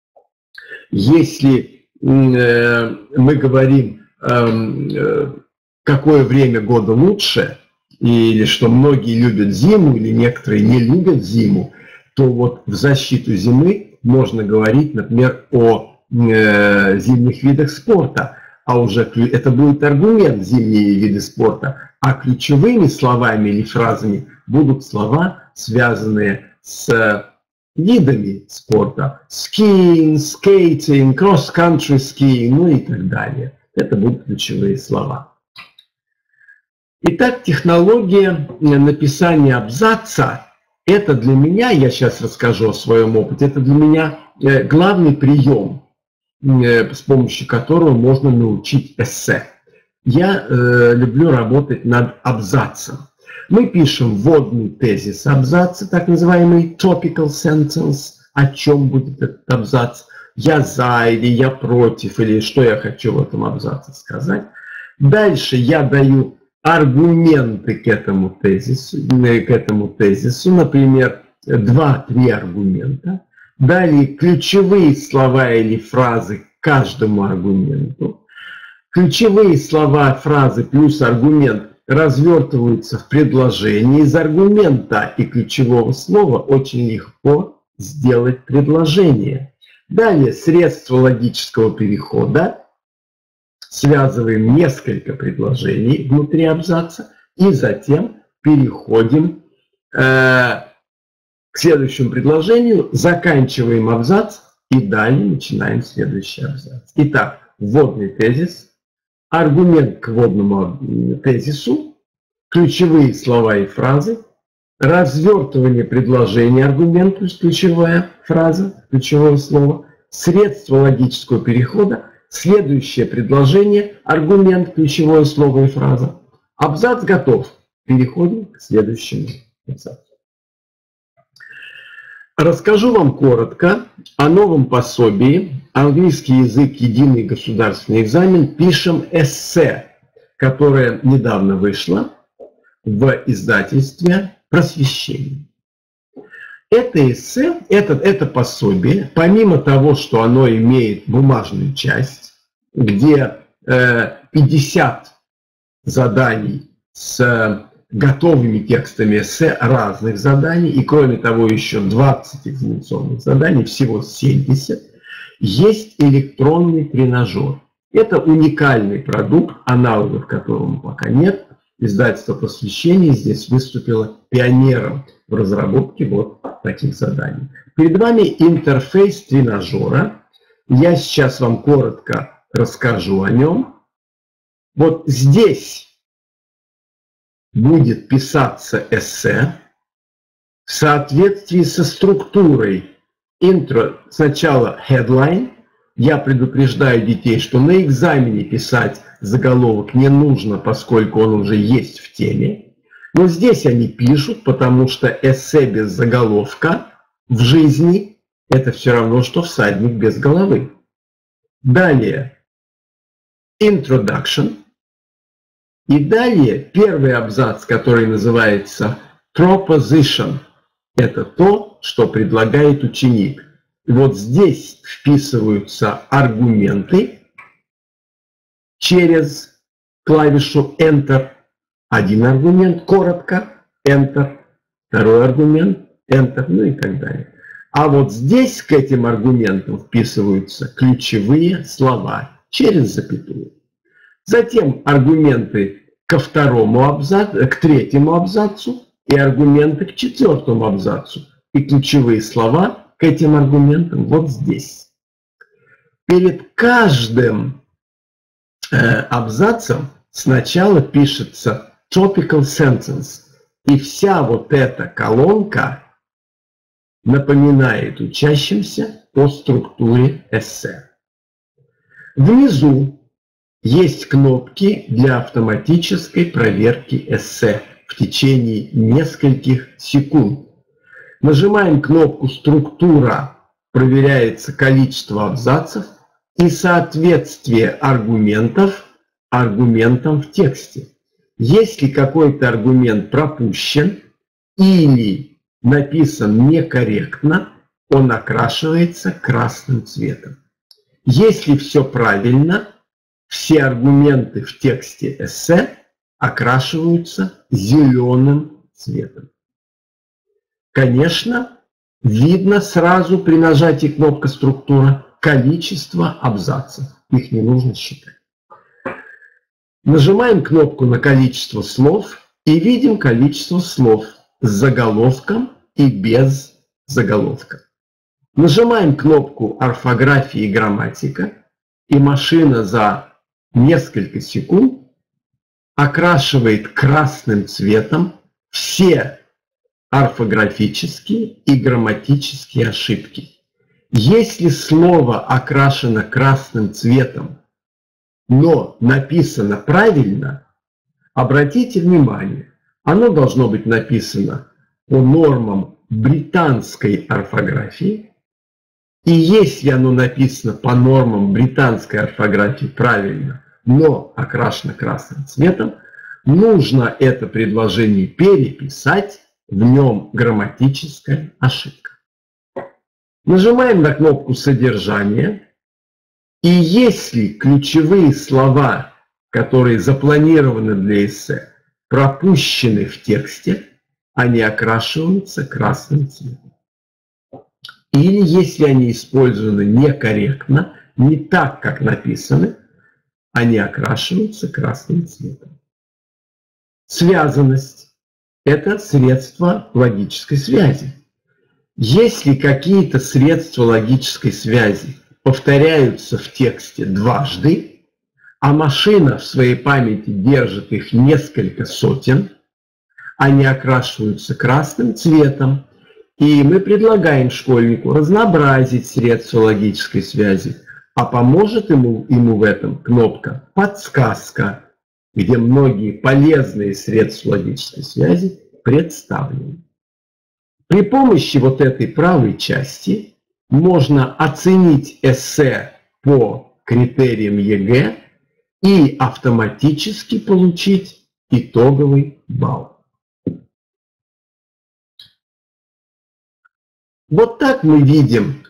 если мы говорим, какое время года лучше, или что многие любят зиму, или некоторые не любят зиму, то вот в защиту зимы можно говорить, например, о зимних видах спорта. А уже это будет аргумент зимние виды спорта, а ключевыми словами или фразами будут слова, связанные с видами спорта. Skiing, skating, cross-country skiing, ну и так далее. Это будут ключевые слова. Итак, технология написания абзаца – это для меня, я сейчас расскажу о своем опыте, это для меня главный прием, с помощью которого можно научить эссе. Я люблю работать над абзацем. Мы пишем вводный тезис абзаца, так называемый topical sentence, о чем будет этот абзац. Я за или я против, или что я хочу в этом абзаце сказать. Дальше я даю аргументы к этому тезису, например, 2-3 аргумента. Далее ключевые слова или фразы к каждому аргументу. Ключевые слова, фразы плюс аргумент развертываются в предложении. Из аргумента и ключевого слова очень легко сделать предложение. Далее средства логического перехода. Связываем несколько предложений внутри абзаца и затем переходим к следующему предложению, заканчиваем абзац и далее начинаем следующий абзац. Итак, вводный тезис, аргумент к вводному тезису, ключевые слова и фразы, развертывание предложения аргумент плюс ключевая фраза, ключевое слово, средства логического перехода, следующее предложение, аргумент, ключевое слово и фраза. Абзац готов. Переходим к следующему абзацу. Расскажу вам коротко о новом пособии «Английский язык. Единый государственный экзамен. Пишем эссе», которое недавно вышло в издательстве «Просвещение». Это эссе, это пособие, помимо того, что оно имеет бумажную часть, где 50 заданий с готовыми текстами эссе разных заданий, и кроме того еще 20 экзаменационных заданий, всего 70, есть электронный тренажер. Это уникальный продукт, аналогов которому пока нет. Издательство «Просвещение» здесь выступило пионером в разработке вот таких заданий. Перед вами интерфейс тренажера. Я сейчас вам коротко расскажу о нем. Вот здесь будет писаться эссе в соответствии со структурой интро. Сначала headline. Я предупреждаю детей, что на экзамене писать заголовок не нужно, поскольку он уже есть в теме. Но здесь они пишут, потому что эссе без заголовка в жизни – это все равно, что всадник без головы. Далее introduction. И далее первый абзац, который называется proposition. Это то, что предлагает ученик. И вот здесь вписываются аргументы через клавишу Enter. Один аргумент коротко, Enter. Второй аргумент, Enter, ну и так далее. А вот здесь к этим аргументам вписываются ключевые слова через запятую. Затем аргументы к третьему абзацу и аргументы к четвертому абзацу. И ключевые слова к этим аргументам вот здесь. Перед каждым абзацем сначала пишется topical sentence. И вся вот эта колонка напоминает учащимся о структуре эссе. Внизу есть кнопки для автоматической проверки эссе в течение нескольких секунд. Нажимаем кнопку «Структура», проверяется количество абзацев и соответствие аргументам в тексте. Если какой-то аргумент пропущен или написан некорректно, он окрашивается красным цветом. Если все правильно, все аргументы в тексте эссе окрашиваются зеленым цветом. Конечно, видно сразу при нажатии кнопки «Структура» количество абзацев. Их не нужно считать. Нажимаем кнопку на количество слов и видим количество слов с заголовком и без заголовка. Нажимаем кнопку «Орфография и грамматика», и машина за несколько секунд окрашивает красным цветом все орфографические и грамматические ошибки. Если слово окрашено красным цветом, но написано правильно, обратите внимание, оно должно быть написано по нормам британской орфографии. И если оно написано по нормам британской орфографии правильно, но окрашено красным цветом, нужно это предложение переписать, в нем грамматическая ошибка. Нажимаем на кнопку «Содержание». И если ключевые слова, которые запланированы для эссе, пропущены в тексте, они окрашиваются красным цветом. Или если они использованы некорректно, не так, как написаны, они окрашиваются красным цветом. Связанность – это средство логической связи. Если какие-то средства логической связи повторяются в тексте дважды, а машина в своей памяти держит их несколько сотен, они окрашиваются красным цветом. И мы предлагаем школьнику разнообразить средства логической связи, а поможет ему в этом кнопка «Подсказка», где многие полезные средства логической связи представлены. При помощи вот этой правой части можно оценить эссе по критериям ЕГЭ и автоматически получить итоговый балл. Вот так мы видим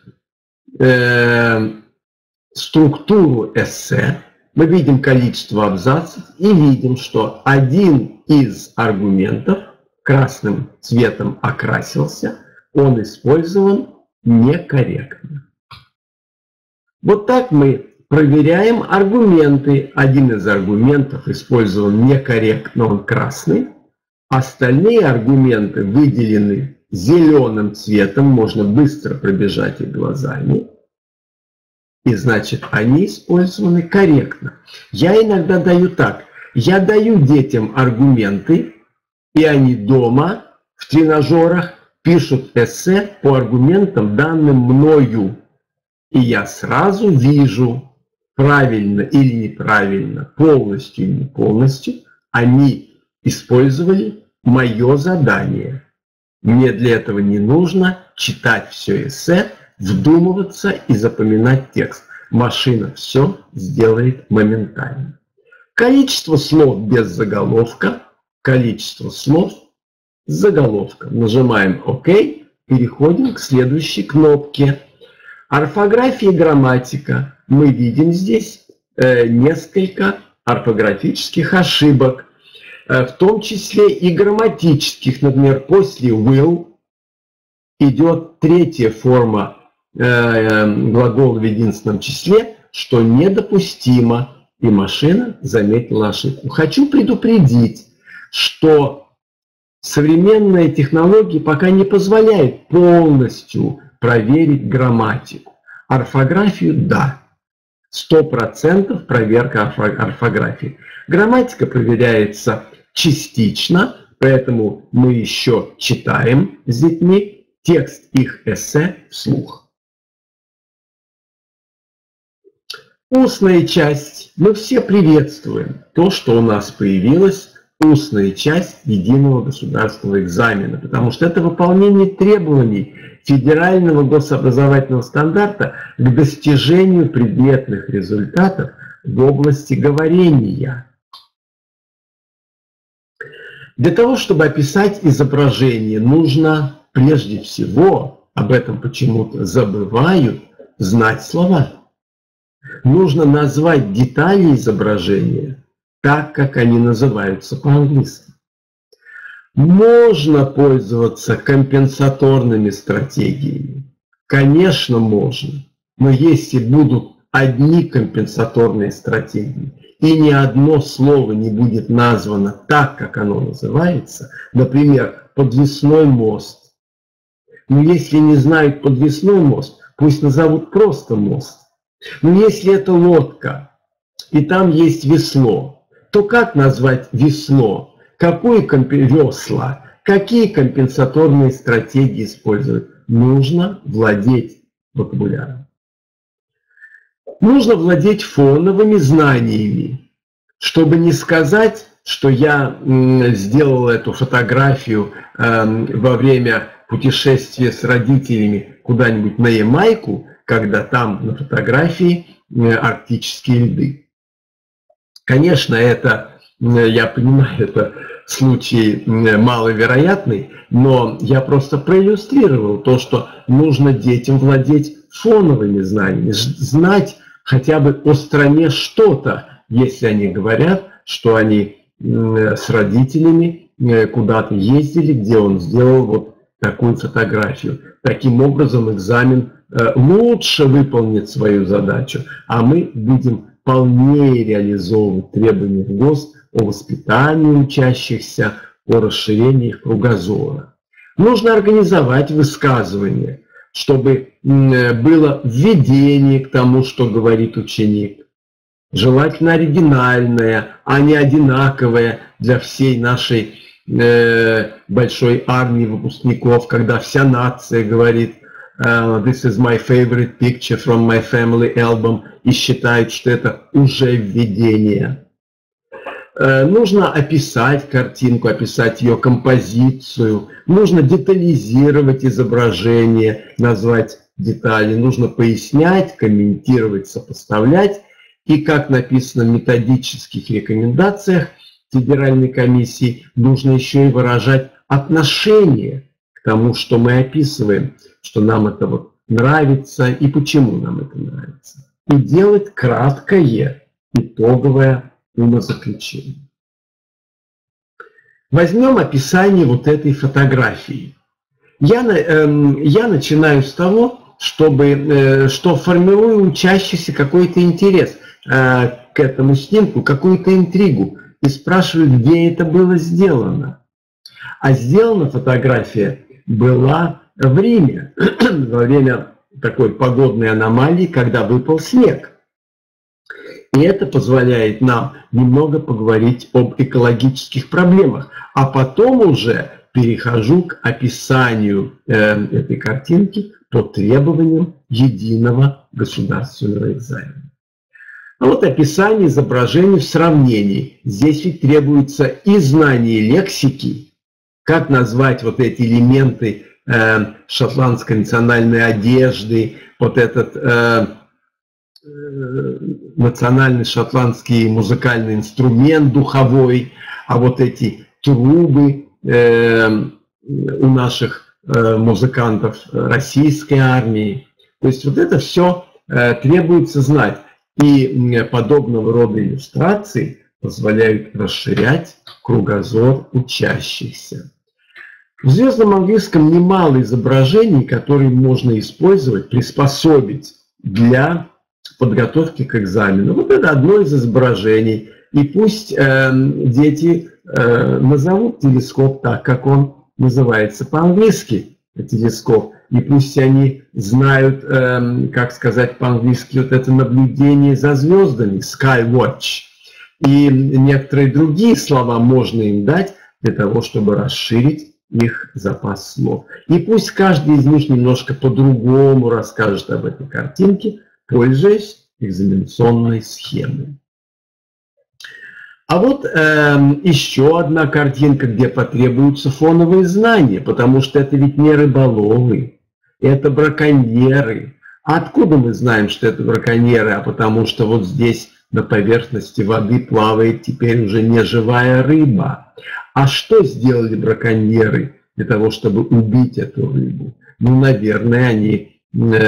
структуру эссе, мы видим количество абзацев и видим, что один из аргументов красным цветом окрасился, он использован некорректно. Вот так мы проверяем аргументы. Один из аргументов использован некорректно, он красный. Остальные аргументы выделены зеленым цветом, можно быстро пробежать их глазами. И значит, они использованы корректно. Я иногда даю так. Я даю детям аргументы, и они дома в тренажерах пишут эссе по аргументам, данным мною. И я сразу вижу, правильно или неправильно, полностью или не полностью, они использовали мое задание. Мне для этого не нужно читать все эссе, вдумываться и запоминать текст. Машина все сделает моментально. Количество слов без заголовка, количество слов с заголовком. Нажимаем ОК, переходим к следующей кнопке. Орфография и грамматика. Мы видим здесь несколько орфографических ошибок, в том числе и грамматических. Например, после will идет третья форма глагола в единственном числе, что недопустимо, и машина заметила ошибку. Хочу предупредить, что современные технологии пока не позволяют полностью проверить грамматику. Орфографию – да. 100% проверка орфографии. Грамматика проверяется частично, поэтому мы еще читаем с детьми текст их эссе вслух. Устная часть. Мы все приветствуем то, что у нас появилась устная часть единого государственного экзамена, потому что это выполнение требований федерального гособразовательного стандарта к достижению предметных результатов в области говорения. Для того, чтобы описать изображение, нужно прежде всего, об этом почему-то забывают, знать слова. Нужно назвать детали изображения так, как они называются по-английски. Можно пользоваться компенсаторными стратегиями. Конечно, можно. Но если будут одни компенсаторные стратегии, и ни одно слово не будет названо так, как оно называется, например, подвесной мост. Но если не знают подвесной мост, пусть назовут просто мост. Но если это лодка, и там есть весло, то как назвать весло? Весла? Какие компенсаторные стратегии использовать? Нужно владеть вокабуляром. Нужно владеть фоновыми знаниями, чтобы не сказать, что я сделал эту фотографию во время путешествия с родителями куда-нибудь на Ямайку, когда там на фотографии арктические льды. Конечно, это, я понимаю, это случай маловероятный, но я просто проиллюстрировал то, что нужно детям владеть фоновыми знаниями, знать хотя бы о стране что-то, если они говорят, что они с родителями куда-то ездили, где он сделал вот такую фотографию. Таким образом, экзамен лучше выполнит свою задачу, а мы будем полнее реализовывать требования в ГОС о воспитании учащихся, о расширении их кругозора. Нужно организовать высказывание, чтобы было введение к тому, что говорит ученик. Желательно оригинальное, а не одинаковое для всей нашей большой армии выпускников, когда вся нация говорит «This is my favorite picture from my family album» и считает, что это уже введение. Нужно описать картинку, описать ее композицию, нужно детализировать изображение, назвать детали, нужно пояснять, комментировать, сопоставлять. И, как написано в методических рекомендациях Федеральной комиссии, нужно еще и выражать отношение к тому, что мы описываем, что нам это вот нравится и почему нам это нравится. И делать краткое итоговое умозаключение. Возьмем описание вот этой фотографии. Я начинаю с того, что формирую учащийся какой-то интерес к этому снимку, какую-то интригу, и спрашиваю, где это было сделано. А сделана фотография была в Риме во время такой погодной аномалии, когда выпал снег. И это позволяет нам немного поговорить об экологических проблемах. А потом уже перехожу к описанию этой картинки по требованиям единого государственного экзамена. А вот описание изображений в сравнении. Здесь ведь требуется и знание лексики, как назвать вот эти элементы шотландской национальной одежды, вот этот национальный шотландский музыкальный инструмент духовой, а вот эти трубы у наших музыкантов российской армии. То есть вот это все требуется знать. И подобного рода иллюстрации позволяют расширять кругозор учащихся. В звездном английском немало изображений, которые можно использовать, приспособить для подготовки к экзамену. Вот это одно из изображений. И пусть дети назовут телескоп так, как он называется по-английски, телескоп. И пусть они знают, как сказать по-английски, вот это наблюдение за звездами, Skywatch. И некоторые другие слова можно им дать для того, чтобы расширить их запас слов. И пусть каждый из них немножко по-другому расскажет об этой картинке, пользуясь экзаменационной схемой. А вот еще одна картинка, где потребуются фоновые знания, потому что это ведь не рыболовы, это браконьеры. А откуда мы знаем, что это браконьеры? А потому что вот здесь на поверхности воды плавает теперь уже не живая рыба. А что сделали браконьеры для того, чтобы убить эту рыбу? Ну, наверное, они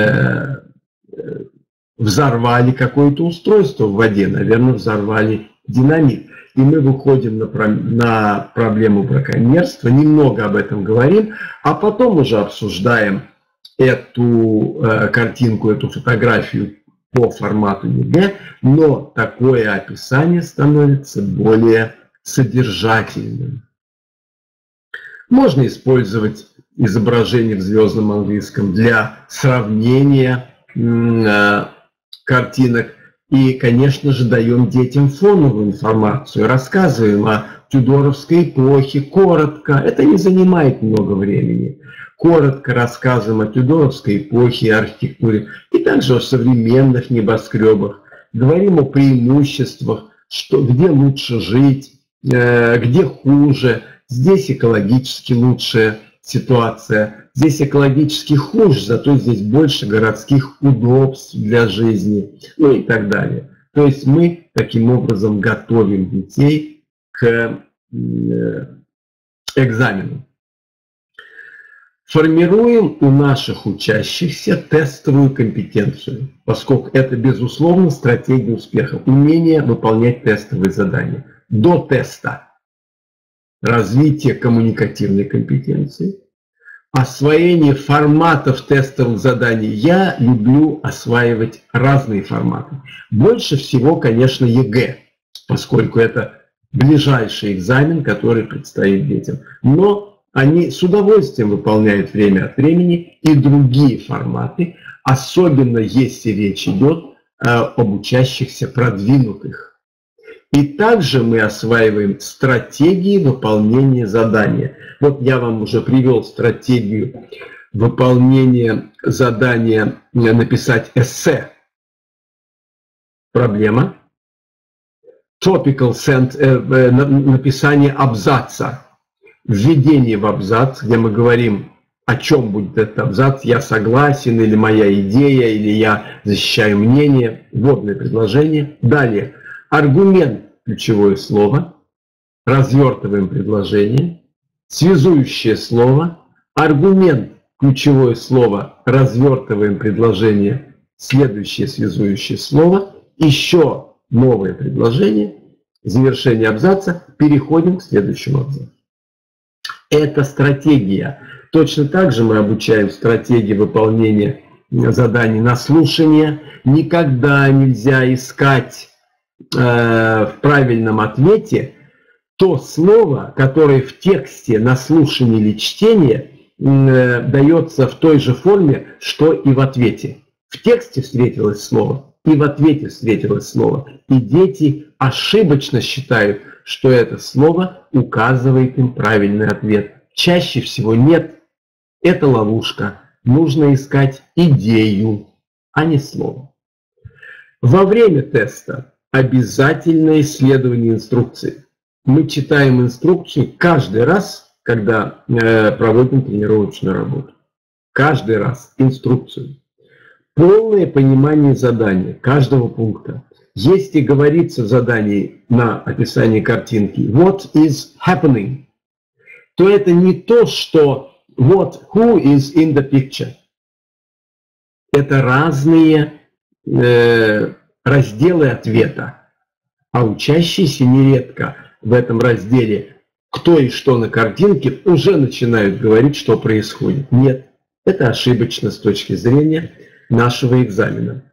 взорвали какое-то устройство в воде, наверное, взорвали динамит. И мы выходим на проблему браконьерства, немного об этом говорим, а потом уже обсуждаем эту картинку, эту фотографию по формату ЕГЭ, но такое описание становится более содержательным. Можно использовать изображение в звездном английском для сравнения картинок. И, конечно же, даем детям фоновую информацию, рассказываем о тюдоровской эпохе, коротко, это не занимает много времени. Коротко рассказываем о тюдоровской эпохе и архитектуре, и также о современных небоскребах. Говорим о преимуществах, где лучше жить, где хуже. Здесь экологически лучшая ситуация, здесь экологически хуже, зато здесь больше городских удобств для жизни, ну и так далее. То есть мы таким образом готовим детей к экзамену. Формируем у наших учащихся тестовую компетенцию, поскольку это, безусловно, стратегия успеха, умение выполнять тестовые задания. До теста развитие коммуникативной компетенции, освоение форматов тестовых заданий. Я люблю осваивать разные форматы. Больше всего, конечно, ЕГЭ, поскольку это ближайший экзамен, который предстоит детям. Но они с удовольствием выполняют время от времени и другие форматы, особенно если речь идет об учащихся продвинутых. И также мы осваиваем стратегии выполнения задания. Вот я вам уже привел стратегию выполнения задания написать эссе. Проблема. Topical написание абзаца. Введение в абзац, где мы говорим, о чем будет этот абзац, я согласен, или моя идея, или я защищаю мнение, вводное предложение. Далее. Аргумент, ключевое слово, развертываем предложение, связующее слово, аргумент, ключевое слово, развертываем предложение, следующее связующее слово, еще новое предложение, завершение абзаца, переходим к следующему абзацу. Это стратегия. Точно так же мы обучаем стратегии выполнения заданий на слушание. Никогда нельзя искать в правильном ответе то слово, которое в тексте на слушание или чтение дается в той же форме, что и в ответе. В тексте встретилось слово, и в ответе встретилось слово. И дети ошибочно считают, что это слово указывает им правильный ответ. Чаще всего нет. Это ловушка. Нужно искать идею, а не слово. Во время теста обязательное исследование инструкции. Мы читаем инструкцию каждый раз, когда проводим тренировочную работу. Каждый раз инструкцию. Полное понимание задания, каждого пункта. Если говорится в задании на описании картинки «What is happening?», то это не то, что who is in the picture. Это разные разделы ответа. А учащиеся нередко в этом разделе «Кто и что на картинке» уже начинают говорить, что происходит. Нет, это ошибочно с точки зрения нашего экзамена.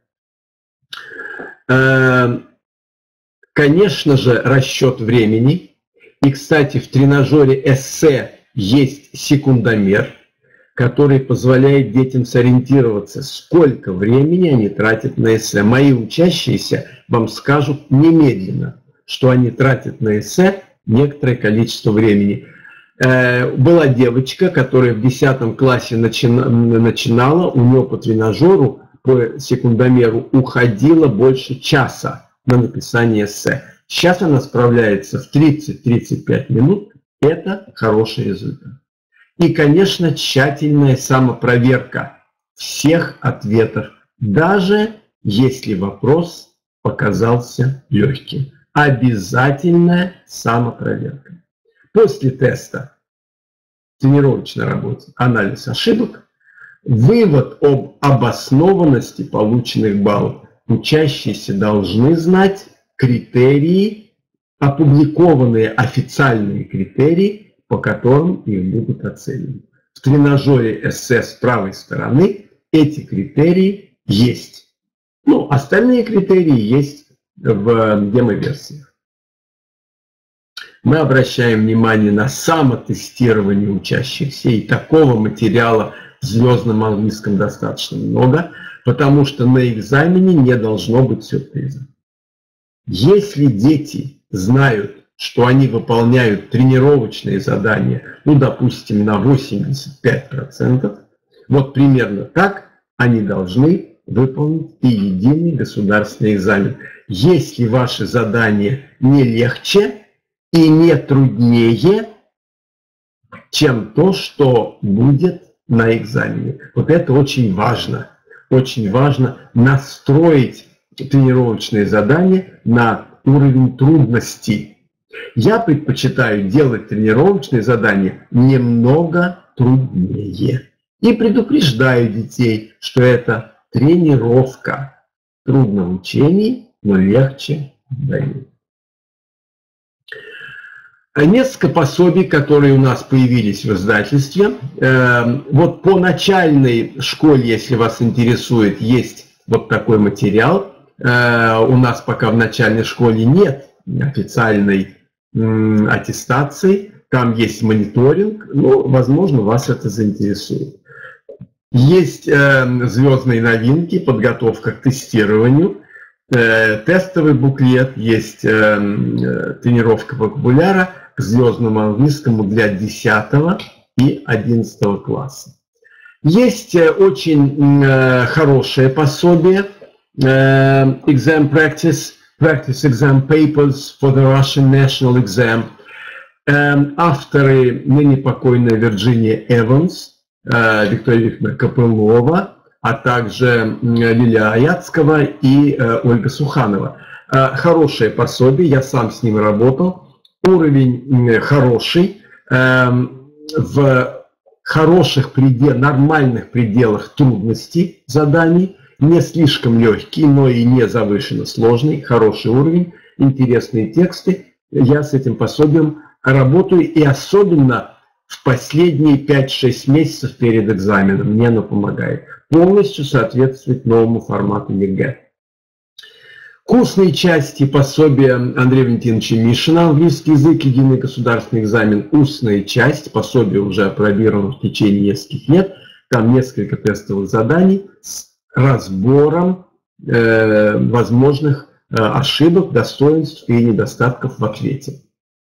Конечно же, расчет времени. И, кстати, в тренажере эссе есть секундомер, который позволяет детям сориентироваться, сколько времени они тратят на эссе. Мои учащиеся вам скажут немедленно, что они тратят на эссе некоторое количество времени. Была девочка, которая в 10 классе начинала, у нее по тренажеру, по секундомеру уходило больше часа на написание эссе. Сейчас она справляется в 30-35 минут. Это хороший результат. И, конечно, тщательная самопроверка всех ответов, даже если вопрос показался легким. Обязательная самопроверка. После теста тренировочной работы, анализ ошибок, вывод об обоснованности полученных баллов. Учащиеся должны знать критерии, опубликованные официальные критерии, по которым их будут оценивать. В тренажере эссе с правой стороны эти критерии есть. Ну, остальные критерии есть в демо-версиях. Мы обращаем внимание на самотестирование учащихся, и такого материала в звездном английском достаточно много, потому что на экзамене не должно быть сюрприза. Если дети знают, что они выполняют тренировочные задания, ну, допустим, на 85%, вот примерно так они должны выполнить и единый государственный экзамен. Если ваши задания не легче и не труднее, чем то, что будет на экзамене. Вот это очень важно. Очень важно настроить тренировочные задания на уровень трудности. Я предпочитаю делать тренировочные задания немного труднее. И предупреждаю детей, что это тренировка. Трудно в учении, но легче в бою. Несколько пособий, которые у нас появились в издательстве. Вот по начальной школе, если вас интересует, есть вот такой материал. У нас пока в начальной школе нет официальной аттестации. Там есть мониторинг, но, возможно, вас это заинтересует. Есть звездные новинки, подготовка к тестированию, тестовый буклет, есть тренировка вокабуляра к звездному английскому для 10 и 11 класса. Есть очень хорошее пособие Exam Practice Exam Papers for the Russian National Exam. Авторы ныне покойная Вирджиния Эванс, Виктория Викторовна Копылова, а также Лилия Аяцкого и Ольга Суханова. Хорошее пособие, я сам с ним работал. Уровень хороший, в хороших нормальных пределах трудностей заданий, не слишком легкий, но и не завышенно сложный, хороший уровень, интересные тексты. Я с этим пособием работаю, и особенно в последние 5-6 месяцев перед экзаменом мне оно помогает полностью соответствовать новому формату ЕГЭ. Курсные части пособия Андрея Валентиновича Мишина, английский язык, единый государственный экзамен, устная часть, пособие уже опробировано в течение нескольких лет, там несколько тестовых заданий с разбором возможных ошибок, достоинств и недостатков в ответе.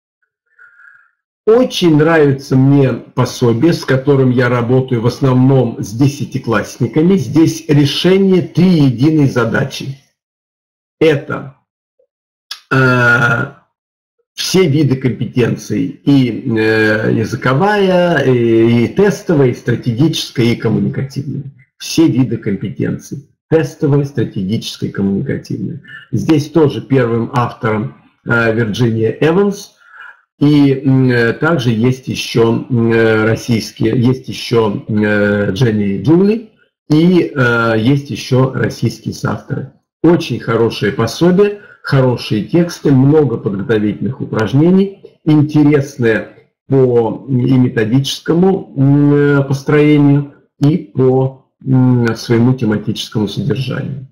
Очень нравится мне пособие, с которым я работаю в основном с 10-классниками. Здесь решение 3 единой задачи. Это все виды компетенций, и языковая, и тестовая, и стратегическая, и коммуникативная. Все виды компетенций. Тестовая, стратегическая и коммуникативная. Здесь тоже первым автором Вирджиния Эванс. И также есть еще российские, есть еще Дженни Джули, и есть еще российские соавторы. Очень хорошее пособие, хорошие тексты, много подготовительных упражнений, интересные по и методическому построению, и по своему тематическому содержанию.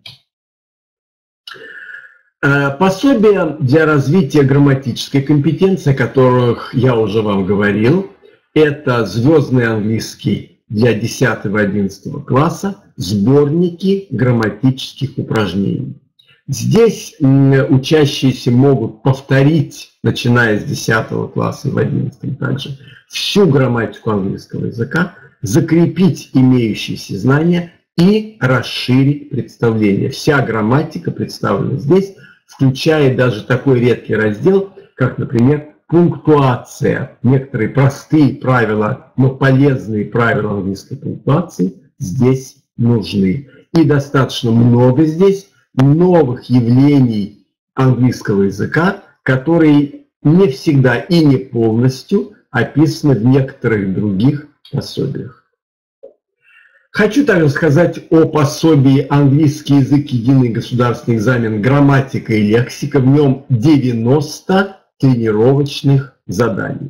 Пособия для развития грамматической компетенции, о которых я уже вам говорил, это «Звездный английский для 10-11 класса», сборники грамматических упражнений. Здесь учащиеся могут повторить, начиная с 10 класса и в 11 также, всю грамматику английского языка, закрепить имеющиеся знания и расширить представление. Вся грамматика представлена здесь, включая даже такой редкий раздел, как, например, пунктуация. Некоторые простые правила, но полезные правила английской пунктуации здесь нужны. И достаточно много здесь новых явлений английского языка, которые не всегда и не полностью описаны в некоторых других пособиях. Хочу также сказать о пособии «Английский язык. Единый государственный экзамен. Грамматика и лексика». В нем 90 тренировочных заданий.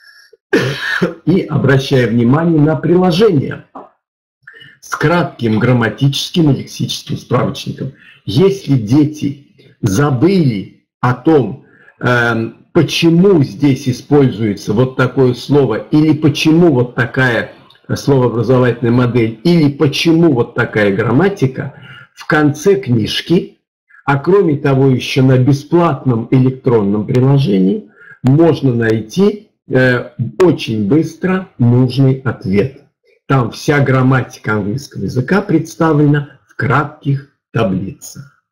И обращая внимание на приложение с кратким грамматическим и лексическим справочником. Если дети забыли о том, почему здесь используется вот такое слово, или почему вот такая словообразовательная модель, или почему вот такая грамматика, в конце книжки, а кроме того еще на бесплатном электронном приложении, можно найти очень быстро нужный ответ. Там вся грамматика английского языка представлена в кратких таблицах.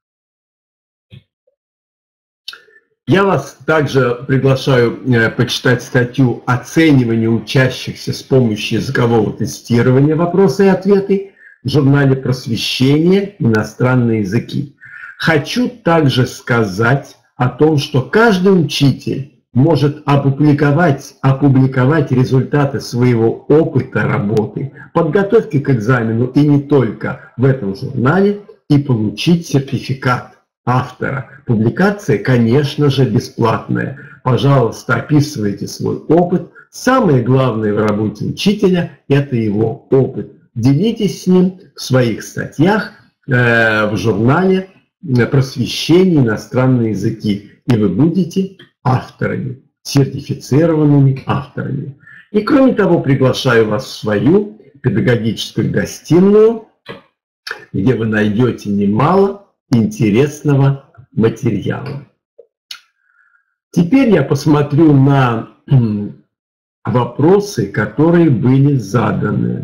Я вас также приглашаю почитать статью «Оценивание учащихся с помощью языкового тестирования. Вопросы и ответы» в журнале «Просвещение. Иностранные языки». Хочу также сказать о том, что каждый учитель может опубликовать результаты своего опыта работы, подготовки к экзамену и не только в этом журнале, и получить сертификат автора. Публикация, конечно же, бесплатная. Пожалуйста, описывайте свой опыт. Самое главное в работе учителя – это его опыт. Делитесь с ним в своих статьях, в журнале «Просвещение. Иностранные языки». И вы будете авторами, сертифицированными авторами. И кроме того, приглашаю вас в свою педагогическую гостиную, где вы найдете немало интересного материала. Теперь я посмотрю на вопросы, которые были заданы.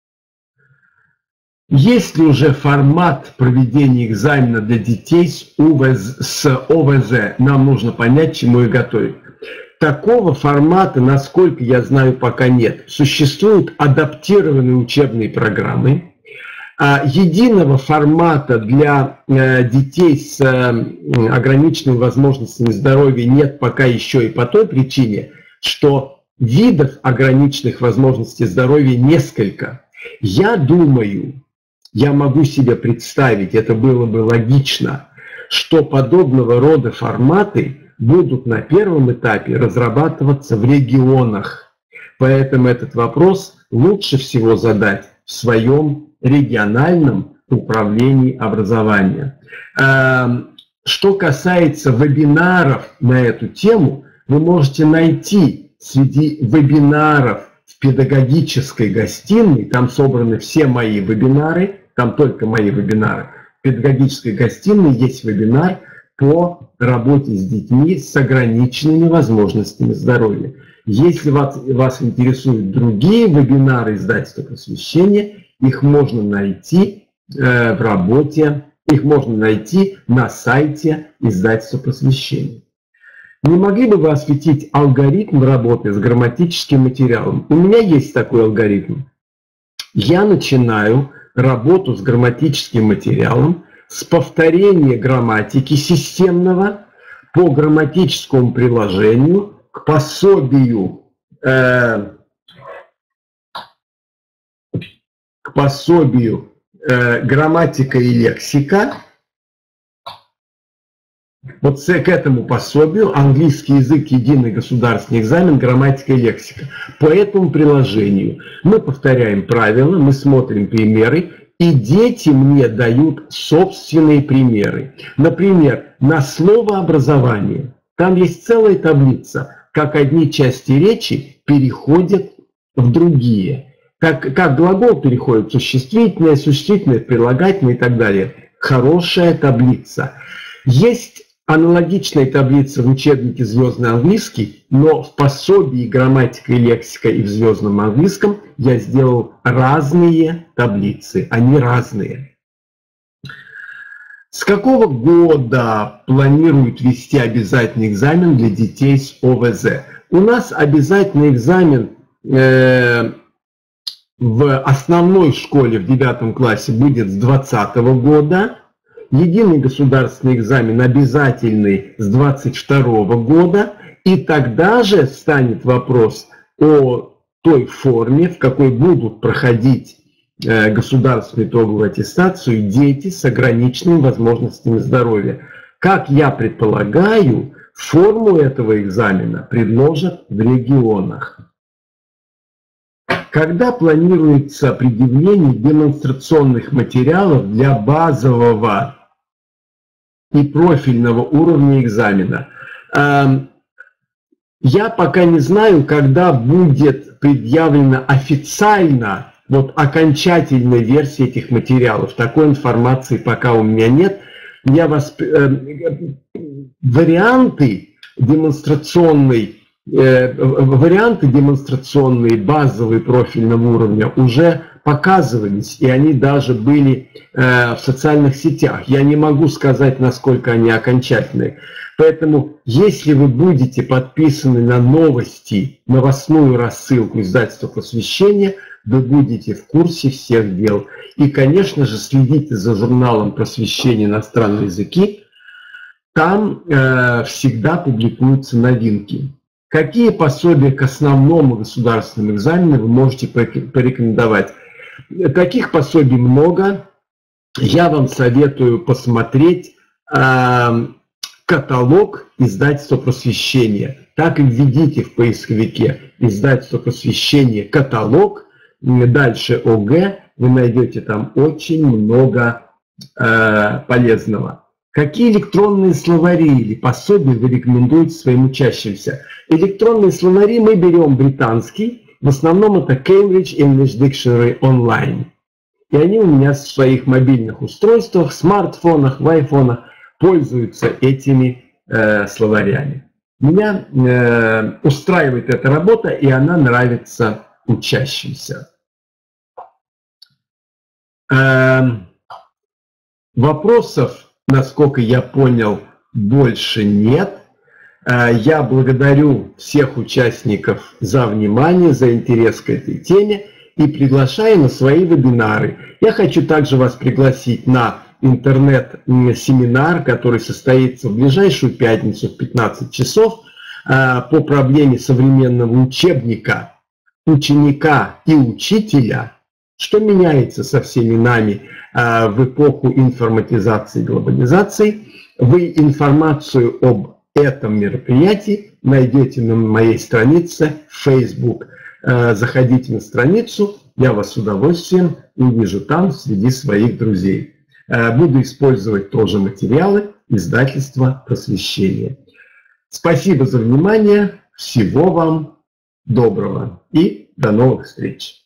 Есть ли уже формат проведения экзамена для детей с ОВЗ? Нам нужно понять, чему их готовить. Такого формата, насколько я знаю, пока нет. Существуют адаптированные учебные программы. Единого формата для детей с ограниченными возможностями здоровья нет пока еще и по той причине, что видов ограниченных возможностей здоровья несколько. Я думаю, я могу себе представить, это было бы логично, что подобного рода форматы будут на первом этапе разрабатываться в регионах. Поэтому этот вопрос лучше всего задать в своем региональном управлении образования. Что касается вебинаров на эту тему, вы можете найти среди вебинаров в педагогической гостиной, там собраны все мои вебинары, там только мои вебинары. В педагогической гостиной есть вебинар по работе с детьми с ограниченными возможностями здоровья. Если вас интересуют другие вебинары издательства «Просвещение», их можно найти в работе, их можно найти на сайте издательства «Просвещение». Не могли бы вы осветить алгоритм работы с грамматическим материалом? У меня есть такой алгоритм. Я начинаю работу с грамматическим материалом с повторения грамматики системного по грамматическому приложению к пособию грамматика и лексика. Вот к этому пособию английский язык, единый государственный экзамен, грамматика и лексика. По этому приложению мы повторяем правила, мы смотрим примеры, и дети мне дают собственные примеры. Например, на слово образование. Там есть целая таблица, как одни части речи переходят в другие. Как глагол переходит в существительное, существительное, прилагательное и так далее. Хорошая таблица. Есть аналогичная таблица в учебнике «Звездный английский», но в пособии «Грамматика и лексика» и в «Звездном английском» я сделал разные таблицы, они разные. С какого года планируют вести обязательный экзамен для детей с ОВЗ? У нас обязательный экзамен в основной школе в 9 классе будет с 2020 года. Единый государственный экзамен обязательный с 2022 года, и тогда же станет вопрос о той форме, в какой будут проходить государственную итоговую аттестацию дети с ограниченными возможностями здоровья. Как я предполагаю, форму этого экзамена предложат в регионах. Когда планируется предъявление демонстрационных материалов для базового и профильного уровня экзамена? Я пока не знаю, когда будет предъявлена официально окончательная версия этих материалов. Такой информации пока у меня нет. Варианты демонстрационные базовые профильного уровня уже показывались, и они даже были в социальных сетях. Я не могу сказать, насколько они окончательные. Поэтому, если вы будете подписаны на новости, новостную рассылку издательства «Просвещение», вы будете в курсе всех дел. И, конечно же, следите за журналом «Просвещение. Иностранные языки». Там всегда публикуются новинки. Какие пособия к основному государственному экзамену вы можете порекомендовать? Таких пособий много. Я вам советую посмотреть каталог издательства «Просвещение». Так и введите в поисковике издательство «Просвещение» каталог, дальше ОГЭ, вы найдете там очень много полезного. Какие электронные словари или пособия вы рекомендуете своим учащимся? Электронные словари мы берем британский, в основном это Cambridge English Dictionary Online. И они у меня в своих мобильных устройствах, смартфонах, в айфонах пользуются этими словарями. Меня устраивает эта работа, и она нравится учащимся. Вопросов, насколько я понял, больше нет. Я благодарю всех участников за внимание, за интерес к этой теме и приглашаю на свои вебинары. Я хочу также вас пригласить на интернет-семинар, который состоится в ближайшую пятницу в 15 часов по проблеме современного учебника, ученика и учителя, что меняется со всеми нами в эпоху информатизации и глобализации. Вы информацию об этом мероприятии найдете на моей странице в Facebook. Заходите на страницу, я вас с удовольствием увижу там среди своих друзей. Буду использовать тоже материалы издательства «Просвещение». Спасибо за внимание, всего вам доброго и до новых встреч!